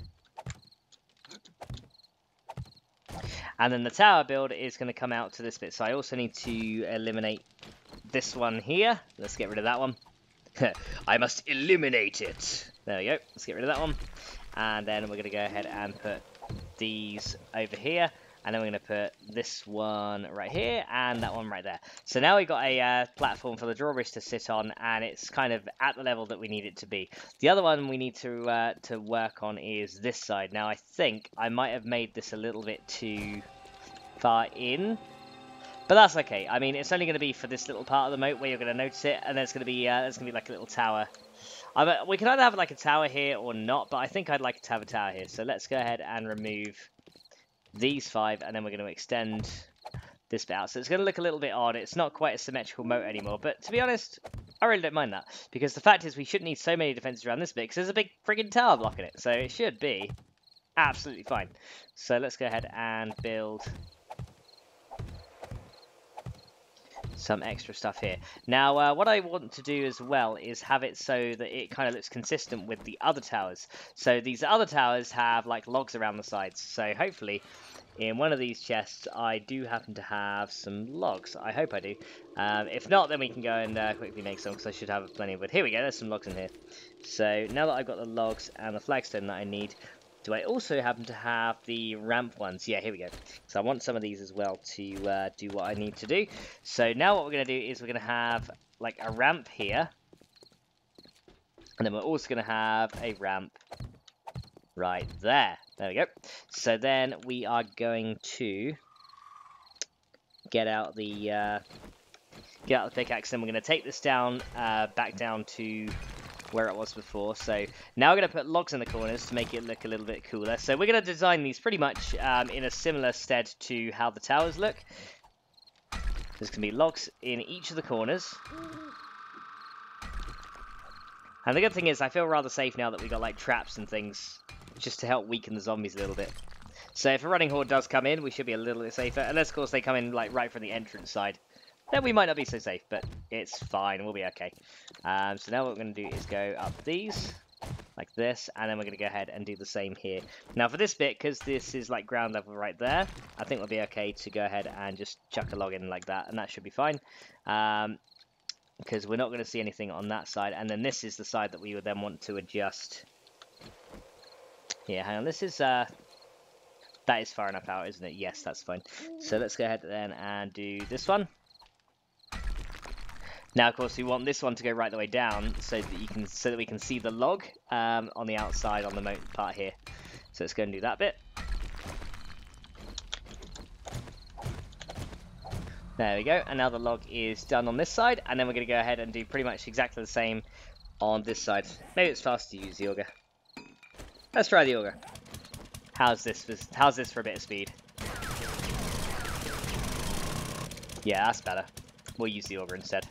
And then the tower build is going to come out to this bit. So I also need to eliminate this one here. Let's get rid of that one. I must eliminate it. There we go. Let's get rid of that one. And then we're going to go ahead and put these over here. And then we're going to put this one right here and that one right there. So now we've got a uh, platform for the drawbridge to sit on, and it's kind of at the level that we need it to be. The other one we need to uh, to work on is this side. Now I think I might have made this a little bit too far in, but that's okay. I mean, it's only going to be for this little part of the moat where you're going to notice it, and there's going to be uh, there's going to be like a little tower. I mean, we can either have like a tower here or not, but I think I'd like to have a tower here. So let's go ahead and remove these five, and then we're going to extend this bit out. So it's going to look a little bit odd. It's not quite a symmetrical moat anymore, but to be honest, I really don't mind that, because the fact is we shouldn't need so many defenses around this bit, because there's a big friggin' tower blocking it, so it should be absolutely fine. So let's go ahead and build some extra stuff here. Now, uh, what I want to do as well is have it so that it kind of looks consistent with the other towers. So these other towers have like logs around the sides. So hopefully in one of these chests I do happen to have some logs. I hope I do. Um, if not, then we can go and uh, quickly make some, because I should have plenty of wood. Here we go, there's some logs in here. So now that I've got the logs and the flagstone that I need, do I also happen to have the ramp ones? Yeah, here we go. So I want some of these as well to uh, do what I need to do. So now what we're going to do is we're going to have like a ramp here. And then we're also going to have a ramp right there. There we go. So then we are going to get out the uh, get out the pickaxe, and we're going to take this down, uh, back down to where it was before. So now we're going to put logs in the corners to make it look a little bit cooler. So we're going to design these pretty much um, in a similar stead to how the towers look. There's going to be logs in each of the corners. And the good thing is I feel rather safe now that we've got like traps and things just to help weaken the zombies a little bit. So if a running horde does come in, we should be a little bit safer. Unless, of course, they come in like right from the entrance side. Then we might not be so safe, but it's fine. We'll be okay. Um, so now what we're going to do is go up these, like this, and then we're going to go ahead and do the same here. Now for this bit, because this is like ground level right there, I think we'll be okay to go ahead and just chuck a log in like that, and that should be fine. Um, because we're not going to see anything on that side. And then this is the side that we would then want to adjust. Yeah, hang on. This is... Uh, that is far enough out, isn't it? Yes, that's fine. So let's go ahead then and do this one. Now, of course, we want this one to go right the way down so that you can, so that we can see the log um, on the outside on the moat part here. So let's go and do that bit. There we go. And now the log is done on this side, and then we're going to go ahead and do pretty much exactly the same on this side. Maybe it's faster to use the auger. Let's try the auger. How's this? For, how's this for a bit of speed? Yeah, that's better. We'll use the auger instead.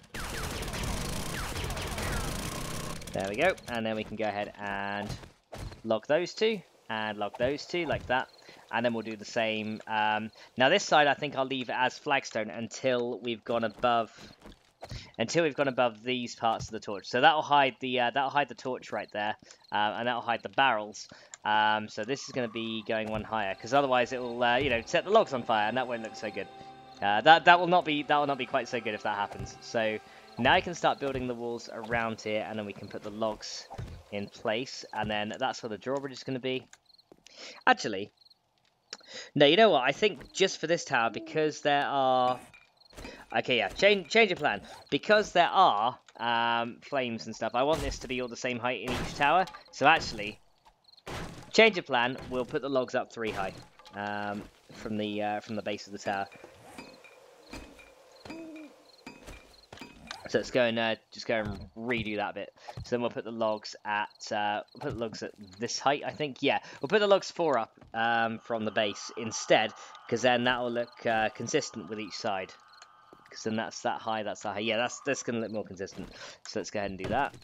There we go, and then we can go ahead and log those two, and log those two, like that, and then we'll do the same. Um, now this side I think I'll leave it as flagstone until we've gone above, until we've gone above these parts of the torch. So that'll hide the, uh, that'll hide the torch right there, um, and that'll hide the barrels. Um, so this is going to be going one higher, because otherwise it will, uh, you know, set the logs on fire, and that won't look so good. Uh, that that will not be that will not be quite so good if that happens. So now I can start building the walls around here, and then we can put the logs in place, and then that's where the drawbridge is going to be. Actually, No, you know what? I think just for this tower, because there are... Okay, yeah, change change of plan. Because there are um, flames and stuff, I want this to be all the same height in each tower. So actually, change of plan, we'll put the logs up three high um, from the uh, from the base of the tower. So let's go and uh, just go and redo that bit. So then we'll put the logs at uh, we'll put the logs at this height, I think. Yeah, we'll put the logs four up um, from the base instead, because then that will look uh, consistent with each side. Because then that's that high, that's that high. Yeah, that's that's going to look more consistent. So let's go ahead and do that.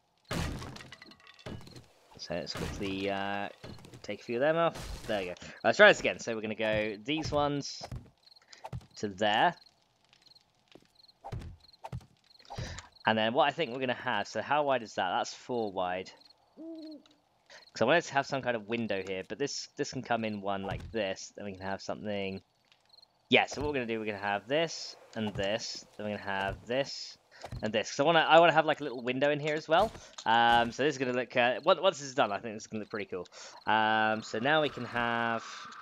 So let's quickly uh, take a few of them off. There you go. Right, let's try this again. So we're going to go these ones to there. And then what I think we're going to have, so how wide is that? That's four wide. Because I want to have some kind of window here, but this this can come in one like this. Then we can have something... Yeah, so what we're going to do, we're going to have this and this. Then we're going to have this and this. So I want to I want to have like a little window in here as well. Um, so this is going to look... Uh, once this is done, I think this is going to look pretty cool. Um, so now we can have...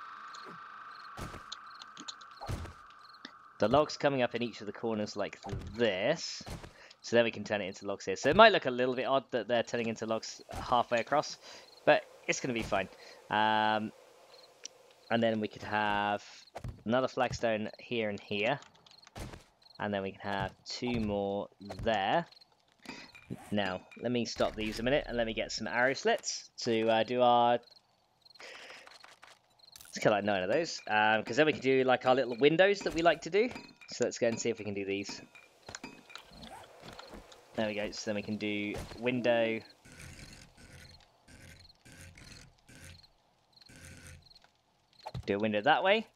the logs coming up in each of the corners like this. So then we can turn it into logs here. So it might look a little bit odd that they're turning into logs halfway across, but it's going to be fine. Um, and then we could have another flagstone here and here. And then we can have two more there. Now, let me stop these a minute and let me get some arrow slits to uh, do our... Let's kill like nine of those. Because um, then we can do like our little windows that we like to do. So let's go and see if we can do these. There we go, so then we can do window. Do a window that way.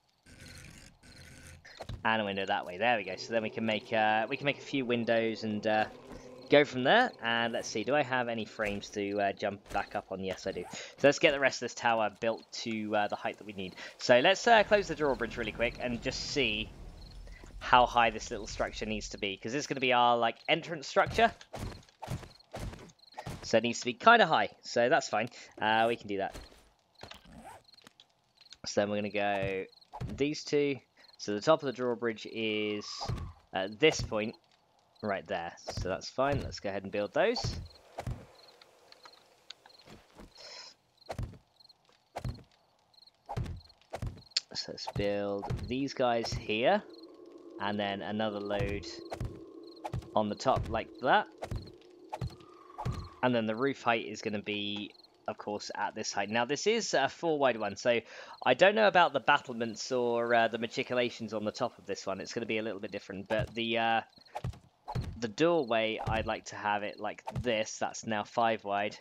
And a window that way. There we go. So then we can make uh, we can make a few windows and uh, go from there. And let's see, do I have any frames to uh, jump back up on? Yes, I do. So let's get the rest of this tower built to uh, the height that we need. So let's uh, close the drawbridge really quick and just see how high this little structure needs to be, because it's going to be our like entrance structure, so it needs to be kind of high, so that's fine. Uh, we can do that. So then we're going to go these two. So the top of the drawbridge is at this point right there, so that's fine. Let's go ahead and build those. So let's build these guys here. And then another load on the top like that. And then the roof height is going to be, of course, at this height. Now, this is a four wide one, so I don't know about the battlements or uh, the matriculations on the top of this one. It's going to be a little bit different, but the uh, the doorway, I'd like to have it like this. That's now five wide.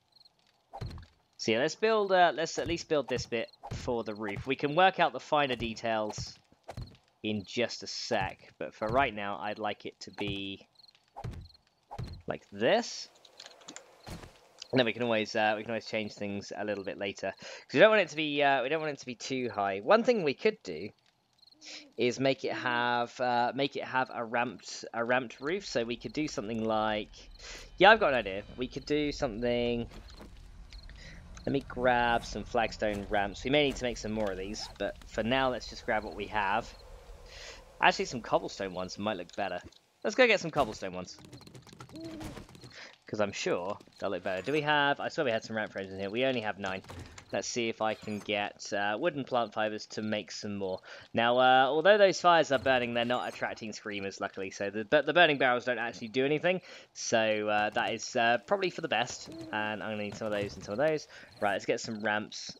So yeah, let's build, uh, let's at least build this bit for the roof. We can work out the finer details in just a sec, but for right now I'd like it to be like this, and then we can always uh, we can always change things a little bit later, because we don't want it to be uh, we don't want it to be too high. One thing we could do is make it have uh, make it have a ramped a ramped roof, so we could do something like, yeah, I've got an idea. We could do something. Let me grab some flagstone ramps. We may need to make some more of these, but for now let's just grab what we have. Actually, some cobblestone ones might look better. Let's go get some cobblestone ones, because I'm sure they'll look better. Do we have... I swear we had some ramp frames in here. We only have nine. Let's see if I can get uh, wooden plant fibers to make some more. Now, uh, although those fires are burning, they're not attracting screamers, luckily. So the, but the burning barrels don't actually do anything. So uh, that is uh, probably for the best. And I'm going to need some of those and some of those. Right, let's get some ramps.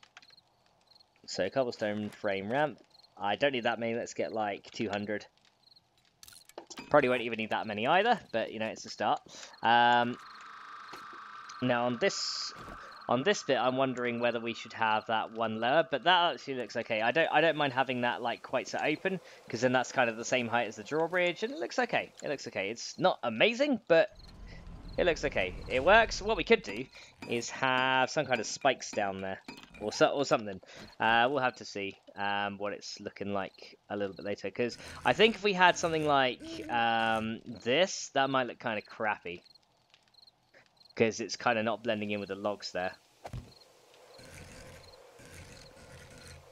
So cobblestone frame ramp. I don't need that many. Let's get like two hundred. Probably won't even need that many either, but you know, it's a start. Um, now on this on this bit, I'm wondering whether we should have that one lower, but that actually looks okay. I don't I don't mind having that like quite so open, because then that's kind of the same height as the drawbridge, and it looks okay. It looks okay. It's not amazing, but it looks okay. It works. What we could do is have some kind of spikes down there, or so, or something. Uh, we'll have to see um, what it's looking like a little bit later, because I think if we had something like um, this, that might look kind of crappy, because it's kind of not blending in with the logs there.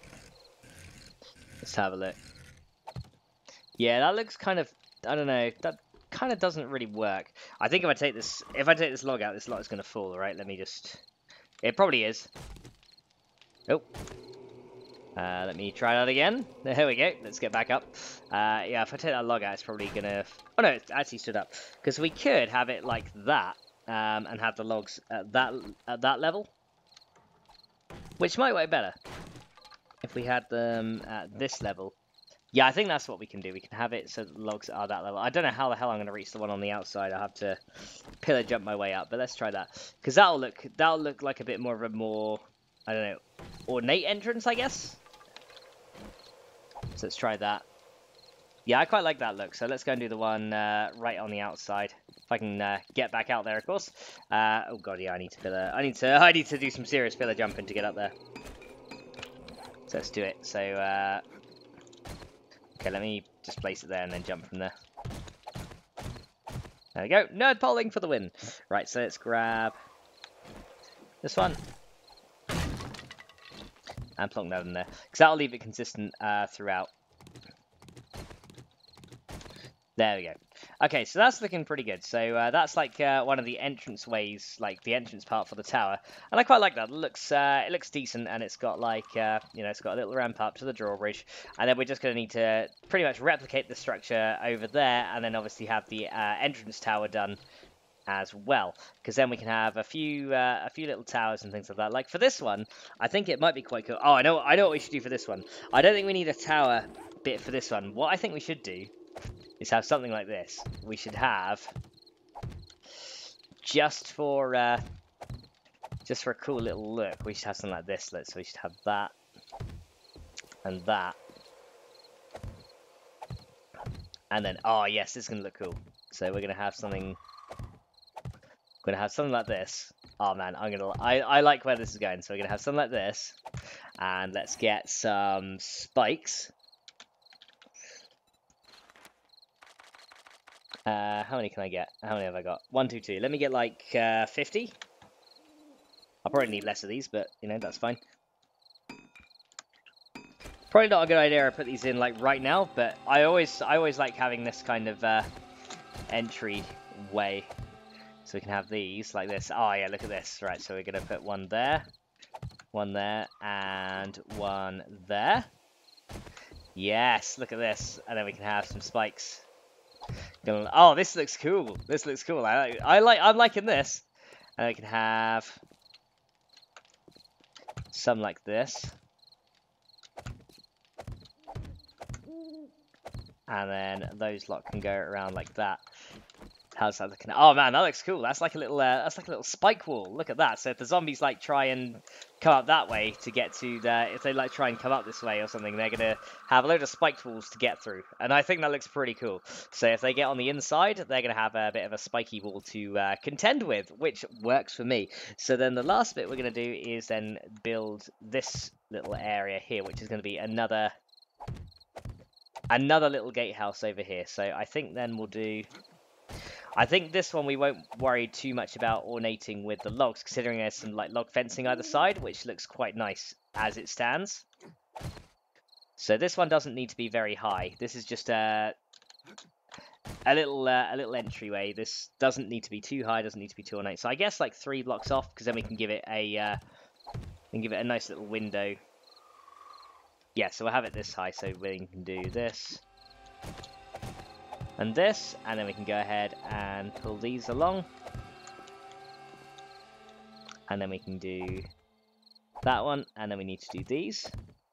Let's have a look. Yeah, that looks kind of, I don't know, that kind of doesn't really work. I think if I take this, if I take this log out, this log is going to fall, right? Let me just, it probably is. Oh. Uh, let me try that again. There we go. Let's get back up. Uh, yeah, if I take that log out, it's probably going to, oh no, it actually stood up. Because we could have it like that, um, and have the logs at that, at that level. Which might work better. If we had them at this level. Yeah, I think that's what we can do. We can have it so the logs are that level. I don't know how the hell I'm going to reach the one on the outside. I'll have to pillar jump my way up, but let's try that. Because that'll look, that'll look like a bit more of a more, I don't know, ornate entrance, I guess? So let's try that. Yeah, I quite like that look. So let's go and do the one uh, right on the outside. If I can uh, get back out there, of course. Uh, oh god, yeah, I need to pillar. I need to. I need to do some serious pillar jumping to get up there. So let's do it. So. Uh, Okay, let me just place it there and then jump from there. There we go. Nerd polling for the win. Right, so let's grab this one. And plonk that in there. Because that'll leave it consistent uh, throughout. There we go. Okay, so that's looking pretty good. So uh, that's like uh, one of the entrance ways, like the entrance part for the tower, and I quite like that. It looks uh, it looks decent, and it's got like uh, you know, it's got a little ramp up to the drawbridge, and then we're just going to need to pretty much replicate the structure over there, and then obviously have the uh, entrance tower done as well, because then we can have a few uh, a few little towers and things like that. Like for this one, I think it might be quite cool. Oh, I know I know what we should do for this one. I don't think we need a tower bit for this one. What I think we should do is have something like this. We should have just for uh, just for a cool little look. We should have something like this. Let's. So we should have that and that, and then oh yes, this is gonna look cool. So we're gonna have something. We're gonna have something like this. Oh man, I'm gonna. I I like where this is going. So we're gonna have something like this, and let's get some spikes. Uh, how many can I get? How many have I got? One, two, two. Let me get like uh, fifty. I'll probably need less of these, but you know, that's fine. Probably not a good idea to put these in like right now, but I always, I always like having this kind of uh, entry way. So we can have these like this. Oh yeah, look at this. Right, so we're gonna put one there, one there, and one there. Yes, look at this, and then we can have some spikes. Oh, this looks cool. This looks cool. I, I like. I'm liking this. And we can have some like this, and then those lot can go around like that. How's that looking? Oh man, that looks cool. That's like a little. Uh, that's like a little spike wall. Look at that. So if the zombies like try and come up that way to get to the, if they like try and come up this way or something, they're gonna have a load of spiked walls to get through. And I think that looks pretty cool. So if they get on the inside, they're gonna have a bit of a spiky wall to uh, contend with, which works for me. So then the last bit we're gonna do is then build this little area here, which is gonna be another. Another little gatehouse over here. So I think then we'll do. I think this one we won't worry too much about ornating with the logs, considering there's some like log fencing either side, which looks quite nice as it stands. So this one doesn't need to be very high. This is just a a little uh, a little entryway. This doesn't need to be too high, doesn't need to be too ornate. So I guess like three blocks off, because then we can give it a uh, we can give it a nice little window. Yeah, so we'll have it this high, so we can do this. And this, and then we can go ahead and pull these along. And then we can do that one, and then we need to do these.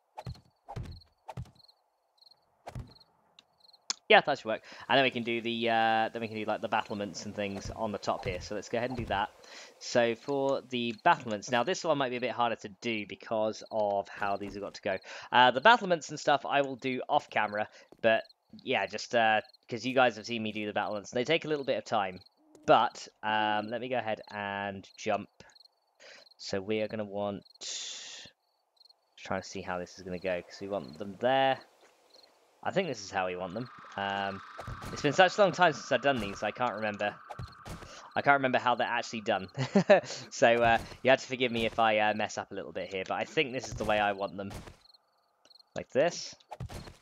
Yeah, that should work. And then we can do the, uh, then we can do like the battlements and things on the top here. So let's go ahead and do that. So for the battlements, now this one might be a bit harder to do because of how these have got to go. Uh, the battlements and stuff I will do off camera, but yeah, just because uh, you guys have seen me do the battlements. They take a little bit of time, but um, let me go ahead and jump. So we are going to want, trying to see how this is going to go, because we want them there. I think this is how we want them. Um, it's been such a long time since I've done these, I can't remember. I can't remember how they're actually done. So uh, you have to forgive me if I uh, mess up a little bit here, but I think this is the way I want them. Like this.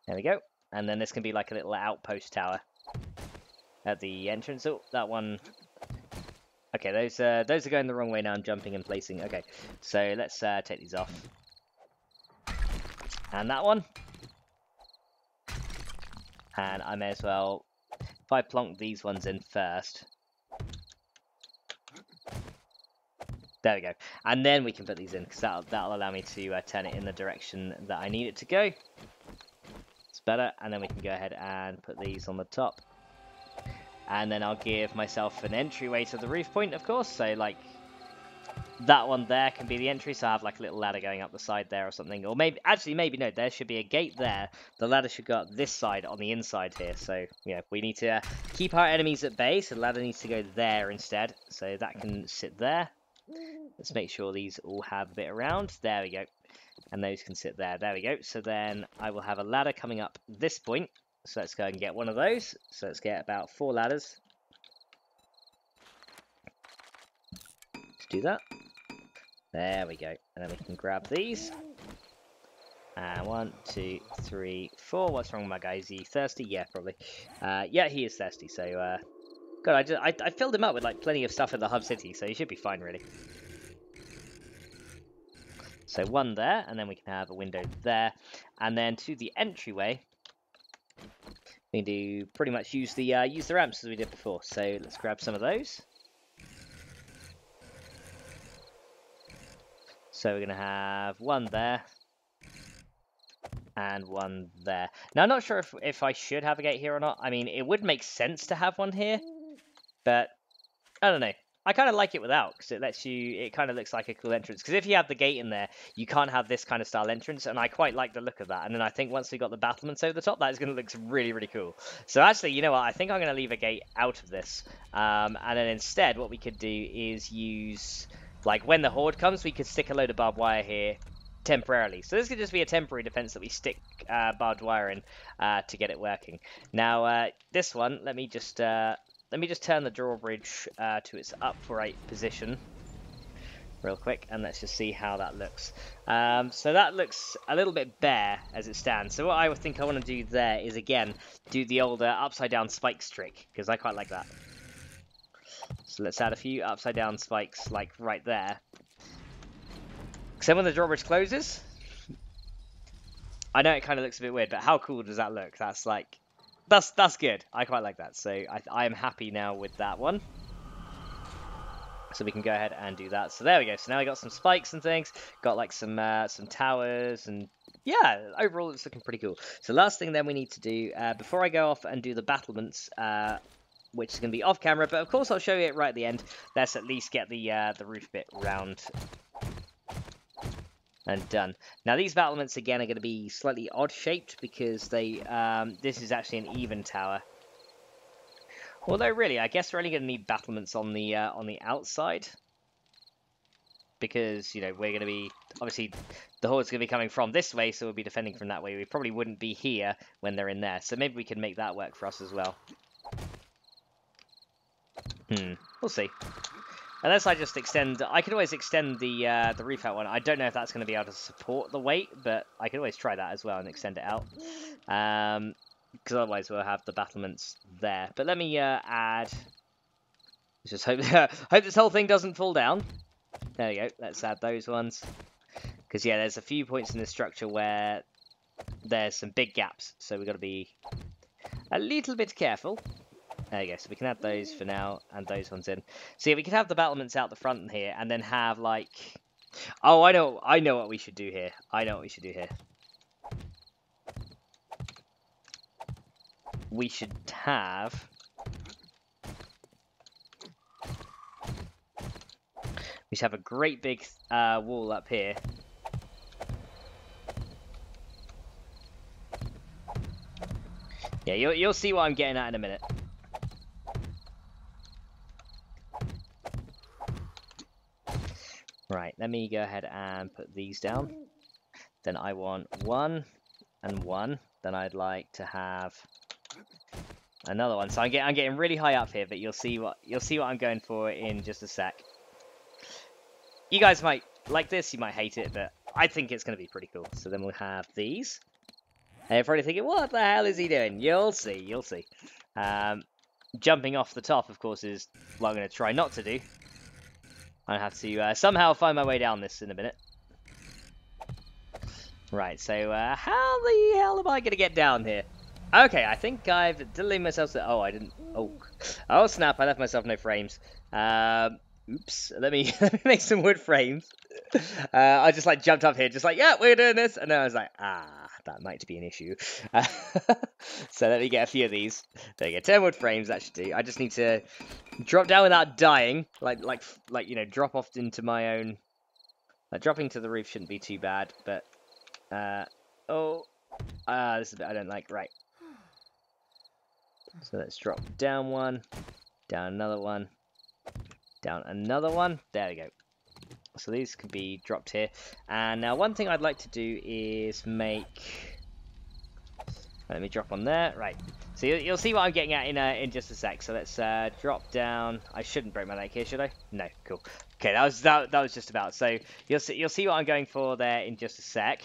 There we go. And then this can be like a little outpost tower at the entrance. Oh, that one. Okay, those uh, those are going the wrong way now. I'm jumping and placing. Okay, so let's uh, take these off. And that one. And I may as well, if I plonk these ones in first. There we go. And then we can put these in, because that'll, that'll allow me to uh, turn it in the direction that I need it to go. It's better. And then we can go ahead and put these on the top. And then I'll give myself an entryway to the roof point, of course. So, like, that one there can be the entry. So I have, like, a little ladder going up the side there or something. Or maybe, actually, maybe, no, there should be a gate there. The ladder should go up this side on the inside here. So, yeah, we need to uh, keep our enemies at bay. So the ladder needs to go there instead. So that can sit there. Let's make sure these all have a bit around. There we go. And those can sit there. There we go. So then I will have a ladder coming up this point. So let's go and get one of those. So let's get about four ladders. Let's do that. There we go. And then we can grab these. And one, two, three, four. What's wrong with my guy? Is he thirsty? Yeah, probably. Uh, yeah, he is thirsty. So, uh, God, I, just, I, I filled him up with like plenty of stuff in the hub city. So he should be fine, really. So one there. And then we can have a window there. And then to the entryway, we do pretty much use the uh, use the ramps as we did before. So let's grab some of those. So we're going to have one there. And one there. Now, I'm not sure if, if I should have a gate here or not. I mean, it would make sense to have one here. But, I don't know. I kind of like it without, because it lets you, it kind of looks like a cool entrance. Because if you have the gate in there, you can't have this kind of style entrance, and I quite like the look of that. And then I think once we got the battlements over the top, that is going to look really, really cool. So actually, you know what, I think I'm going to leave a gate out of this. Um, and then instead, what we could do is use, like, when the horde comes, we could stick a load of barbed wire here temporarily. So this could just be a temporary defense that we stick uh, barbed wire in uh, to get it working. Now, uh, this one, let me just... Uh, Let me just turn the drawbridge uh, to its upright position real quick, and let's just see how that looks. Um, so that looks a little bit bare as it stands. So what I would think I want to do there is, again, do the old uh, upside-down spikes trick, because I quite like that. So let's add a few upside-down spikes, like, right there. So when the drawbridge closes, I know it kind of looks a bit weird, but how cool does that look? That's, like... That's that's good. I quite like that. So I, I am happy now with that one. So we can go ahead and do that. So there we go. So now I got some spikes and things. Got like some uh, some towers and yeah, overall it's looking pretty cool. So last thing then we need to do uh, before I go off and do the battlements, uh, which is going to be off camera, but of course I'll show you it right at the end. Let's at least get the uh, the roof bit round. And done. Now these battlements again are going to be slightly odd shaped because they um, this is actually an even tower. Although really, I guess we're only going to need battlements on the uh, on the outside because you know we're going to be obviously the horde's going to be coming from this way, so we'll be defending from that way. We probably wouldn't be here when they're in there, so maybe we can make that work for us as well. Hmm, we'll see. Unless I just extend, I could always extend the uh, the roof out one. I don't know if that's going to be able to support the weight, but I could always try that as well and extend it out. Um, because otherwise we'll have the battlements there. But let me uh, add. Let's just hope hope this whole thing doesn't fall down. There we go. Let's add those ones. Because yeah, there's a few points in this structure where there's some big gaps, so we've got to be a little bit careful. There you go, so we can add those for now, and those ones in. So yeah, we could have the battlements out the front here, and then have, like... Oh, I know, I know what we should do here. I know what we should do here. We should have... We should have a great big uh, wall up here. Yeah, you'll, you'll see what I'm getting at in a minute. Right, let me go ahead and put these down. Then I want one and one. Then I'd like to have another one. So I'm getting I'm getting really high up here, but you'll see what you'll see what I'm going for in just a sec. You guys might like this, you might hate it, but I think it's going to be pretty cool. So then we'll have these. And you're probably thinking, what the hell is he doing? You'll see, you'll see. Um, jumping off the top, of course, is what I'm going to try not to do. I have to uh, somehow find my way down this in a minute. Right, so uh, how the hell am I going to get down here? Okay, I think I've delayed myself. To... Oh, I didn't. Oh, oh snap! I left myself no frames. Um, oops. Let me, let me make some wood frames. Uh, I just like jumped up here, just like, yeah, we're doing this, and then I was like, ah, that might be an issue. Uh, so let me get a few of these. There you go, ten wood frames. That should do. I just need to drop down without dying, like, like, like you know, drop off into my own. Like, dropping to the roof shouldn't be too bad, but uh, oh, ah, uh, this is a bit I don't like. Right. So let's drop down one, down another one, down another one. There we go. So these can be dropped here. And now one thing I'd like to do is make... Let me drop on there. Right. So you'll, you'll see what I'm getting at in uh, in just a sec. So let's uh, drop down. I shouldn't break my leg here, should I? No. Cool. Okay, that was that, that was just about. So you'll see you'll see what I'm going for there in just a sec.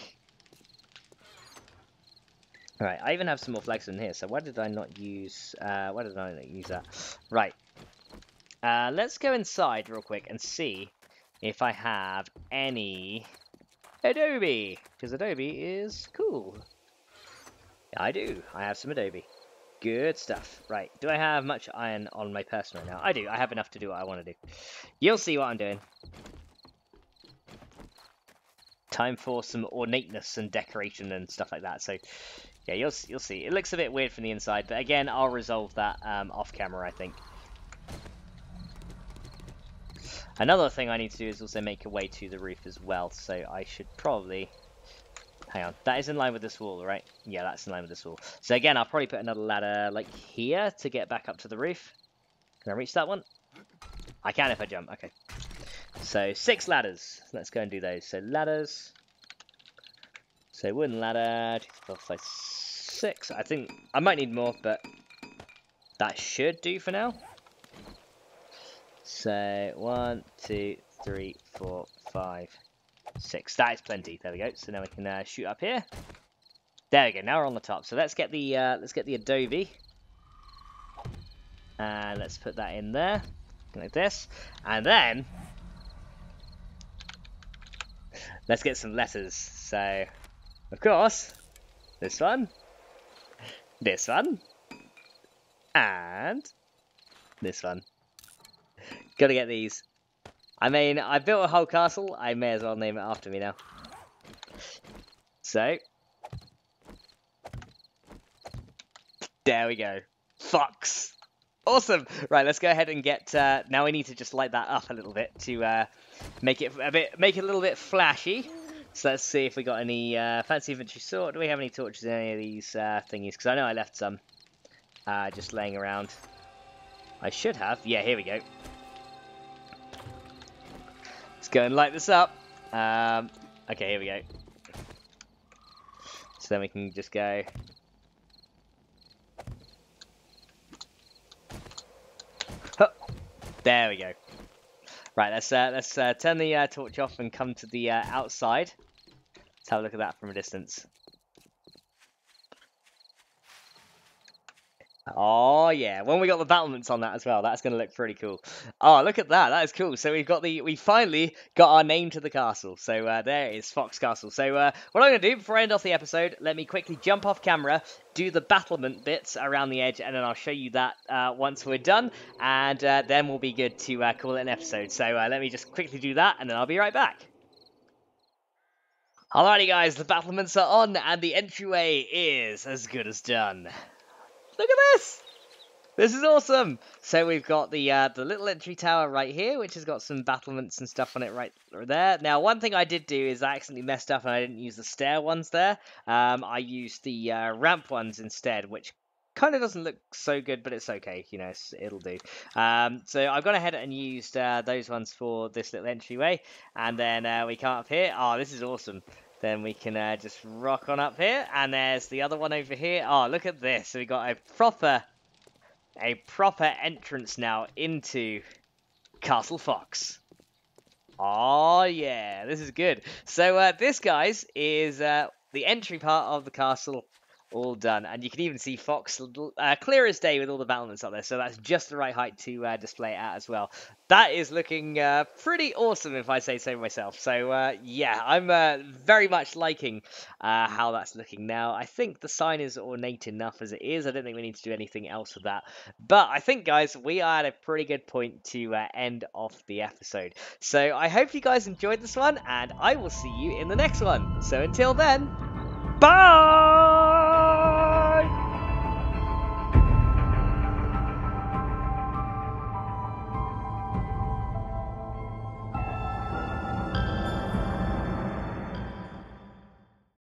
Right, I even have some more flags in here, so why did I not use, uh, why did I not use that? Right, uh, let's go inside real quick and see if I have any Adobe, because Adobe is cool. Yeah, I do, I have some Adobe. Good stuff. Right, do I have much iron on my person right now? I do, I have enough to do what I want to do. You'll see what I'm doing. Time for some ornateness and decoration and stuff like that, so... Yeah, you'll, you'll see. It looks a bit weird from the inside, but again, I'll resolve that um, off camera, I think. Another thing I need to do is also make a way to the roof as well, so I should probably... Hang on, that is in line with this wall, right? Yeah, that's in line with this wall. So again, I'll probably put another ladder, like, here to get back up to the roof. Can I reach that one? I can if I jump, okay. So, six ladders. Let's go and do those. So, ladders... So wooden ladder, two, four, five, six. I think I might need more, but that should do for now. So one, two, three, four, five, six. That is plenty. There we go. So now we can uh, shoot up here. There we go. Now we're on the top. So let's get the uh, let's get the Adobe, and let's put that in there like this, and then let's get some letters. So. Of course, this one, this one, and this one. Gotta get these. I mean, I built a whole castle, I may as well name it after me now. So, there we go. Fox! Awesome! Right, let's go ahead and get, uh, now we need to just light that up a little bit to uh, make it a bit, make it a little bit flashy. So let's see if we got any uh, fancy infantry sword. Do we have any torches in any of these uh, thingies? Because I know I left some uh, just laying around. I should have. Yeah, here we go. Let's go and light this up. Um, okay, here we go. So then we can just go. Huh. There we go. Right, let's uh, let's uh, turn the uh, torch off and come to the uh, outside. Let's have a look at that from a distance. Oh yeah, when we got the battlements on that as well, that's going to look pretty cool. Oh, look at that, that is cool. So we've got the, we finally got our name to the castle. So uh, there is Fox Castle. So uh, what I'm going to do before I end off the episode, let me quickly jump off camera, do the battlement bits around the edge, and then I'll show you that uh, once we're done, and uh, then we'll be good to uh, call it an episode. So uh, let me just quickly do that, and then I'll be right back. Alrighty guys, the battlements are on, and the entryway is as good as done. Look at this! This is awesome! So we've got the uh, the little entry tower right here, which has got some battlements and stuff on it right there. Now, one thing I did do is I accidentally messed up and I didn't use the stair ones there. Um, I used the uh, ramp ones instead, which kind of doesn't look so good, but it's okay. You know, it's, it'll do. Um, so I've gone ahead and used uh, those ones for this little entryway. And then uh, we come up here. Oh, this is awesome. Then we can uh, just rock on up here, and there's the other one over here. Oh, look at this. So we got a proper, a proper entrance now into Castle Fox. Oh, yeah, this is good. So uh, this, guys, is uh, the entry part of the castle All done, and you can even see Fox uh, clear as day with all the battlements up there, so that's just the right height to uh, display it at as well. That is looking uh, pretty awesome, if I say so myself. So uh, yeah, I'm uh, very much liking uh, how that's looking now. I think the sign is ornate enough as it is. I don't think we need to do anything else with that. But I think, guys, we are at a pretty good point to uh, end off the episode. So I hope you guys enjoyed this one, and I will see you in the next one. So until then, bye!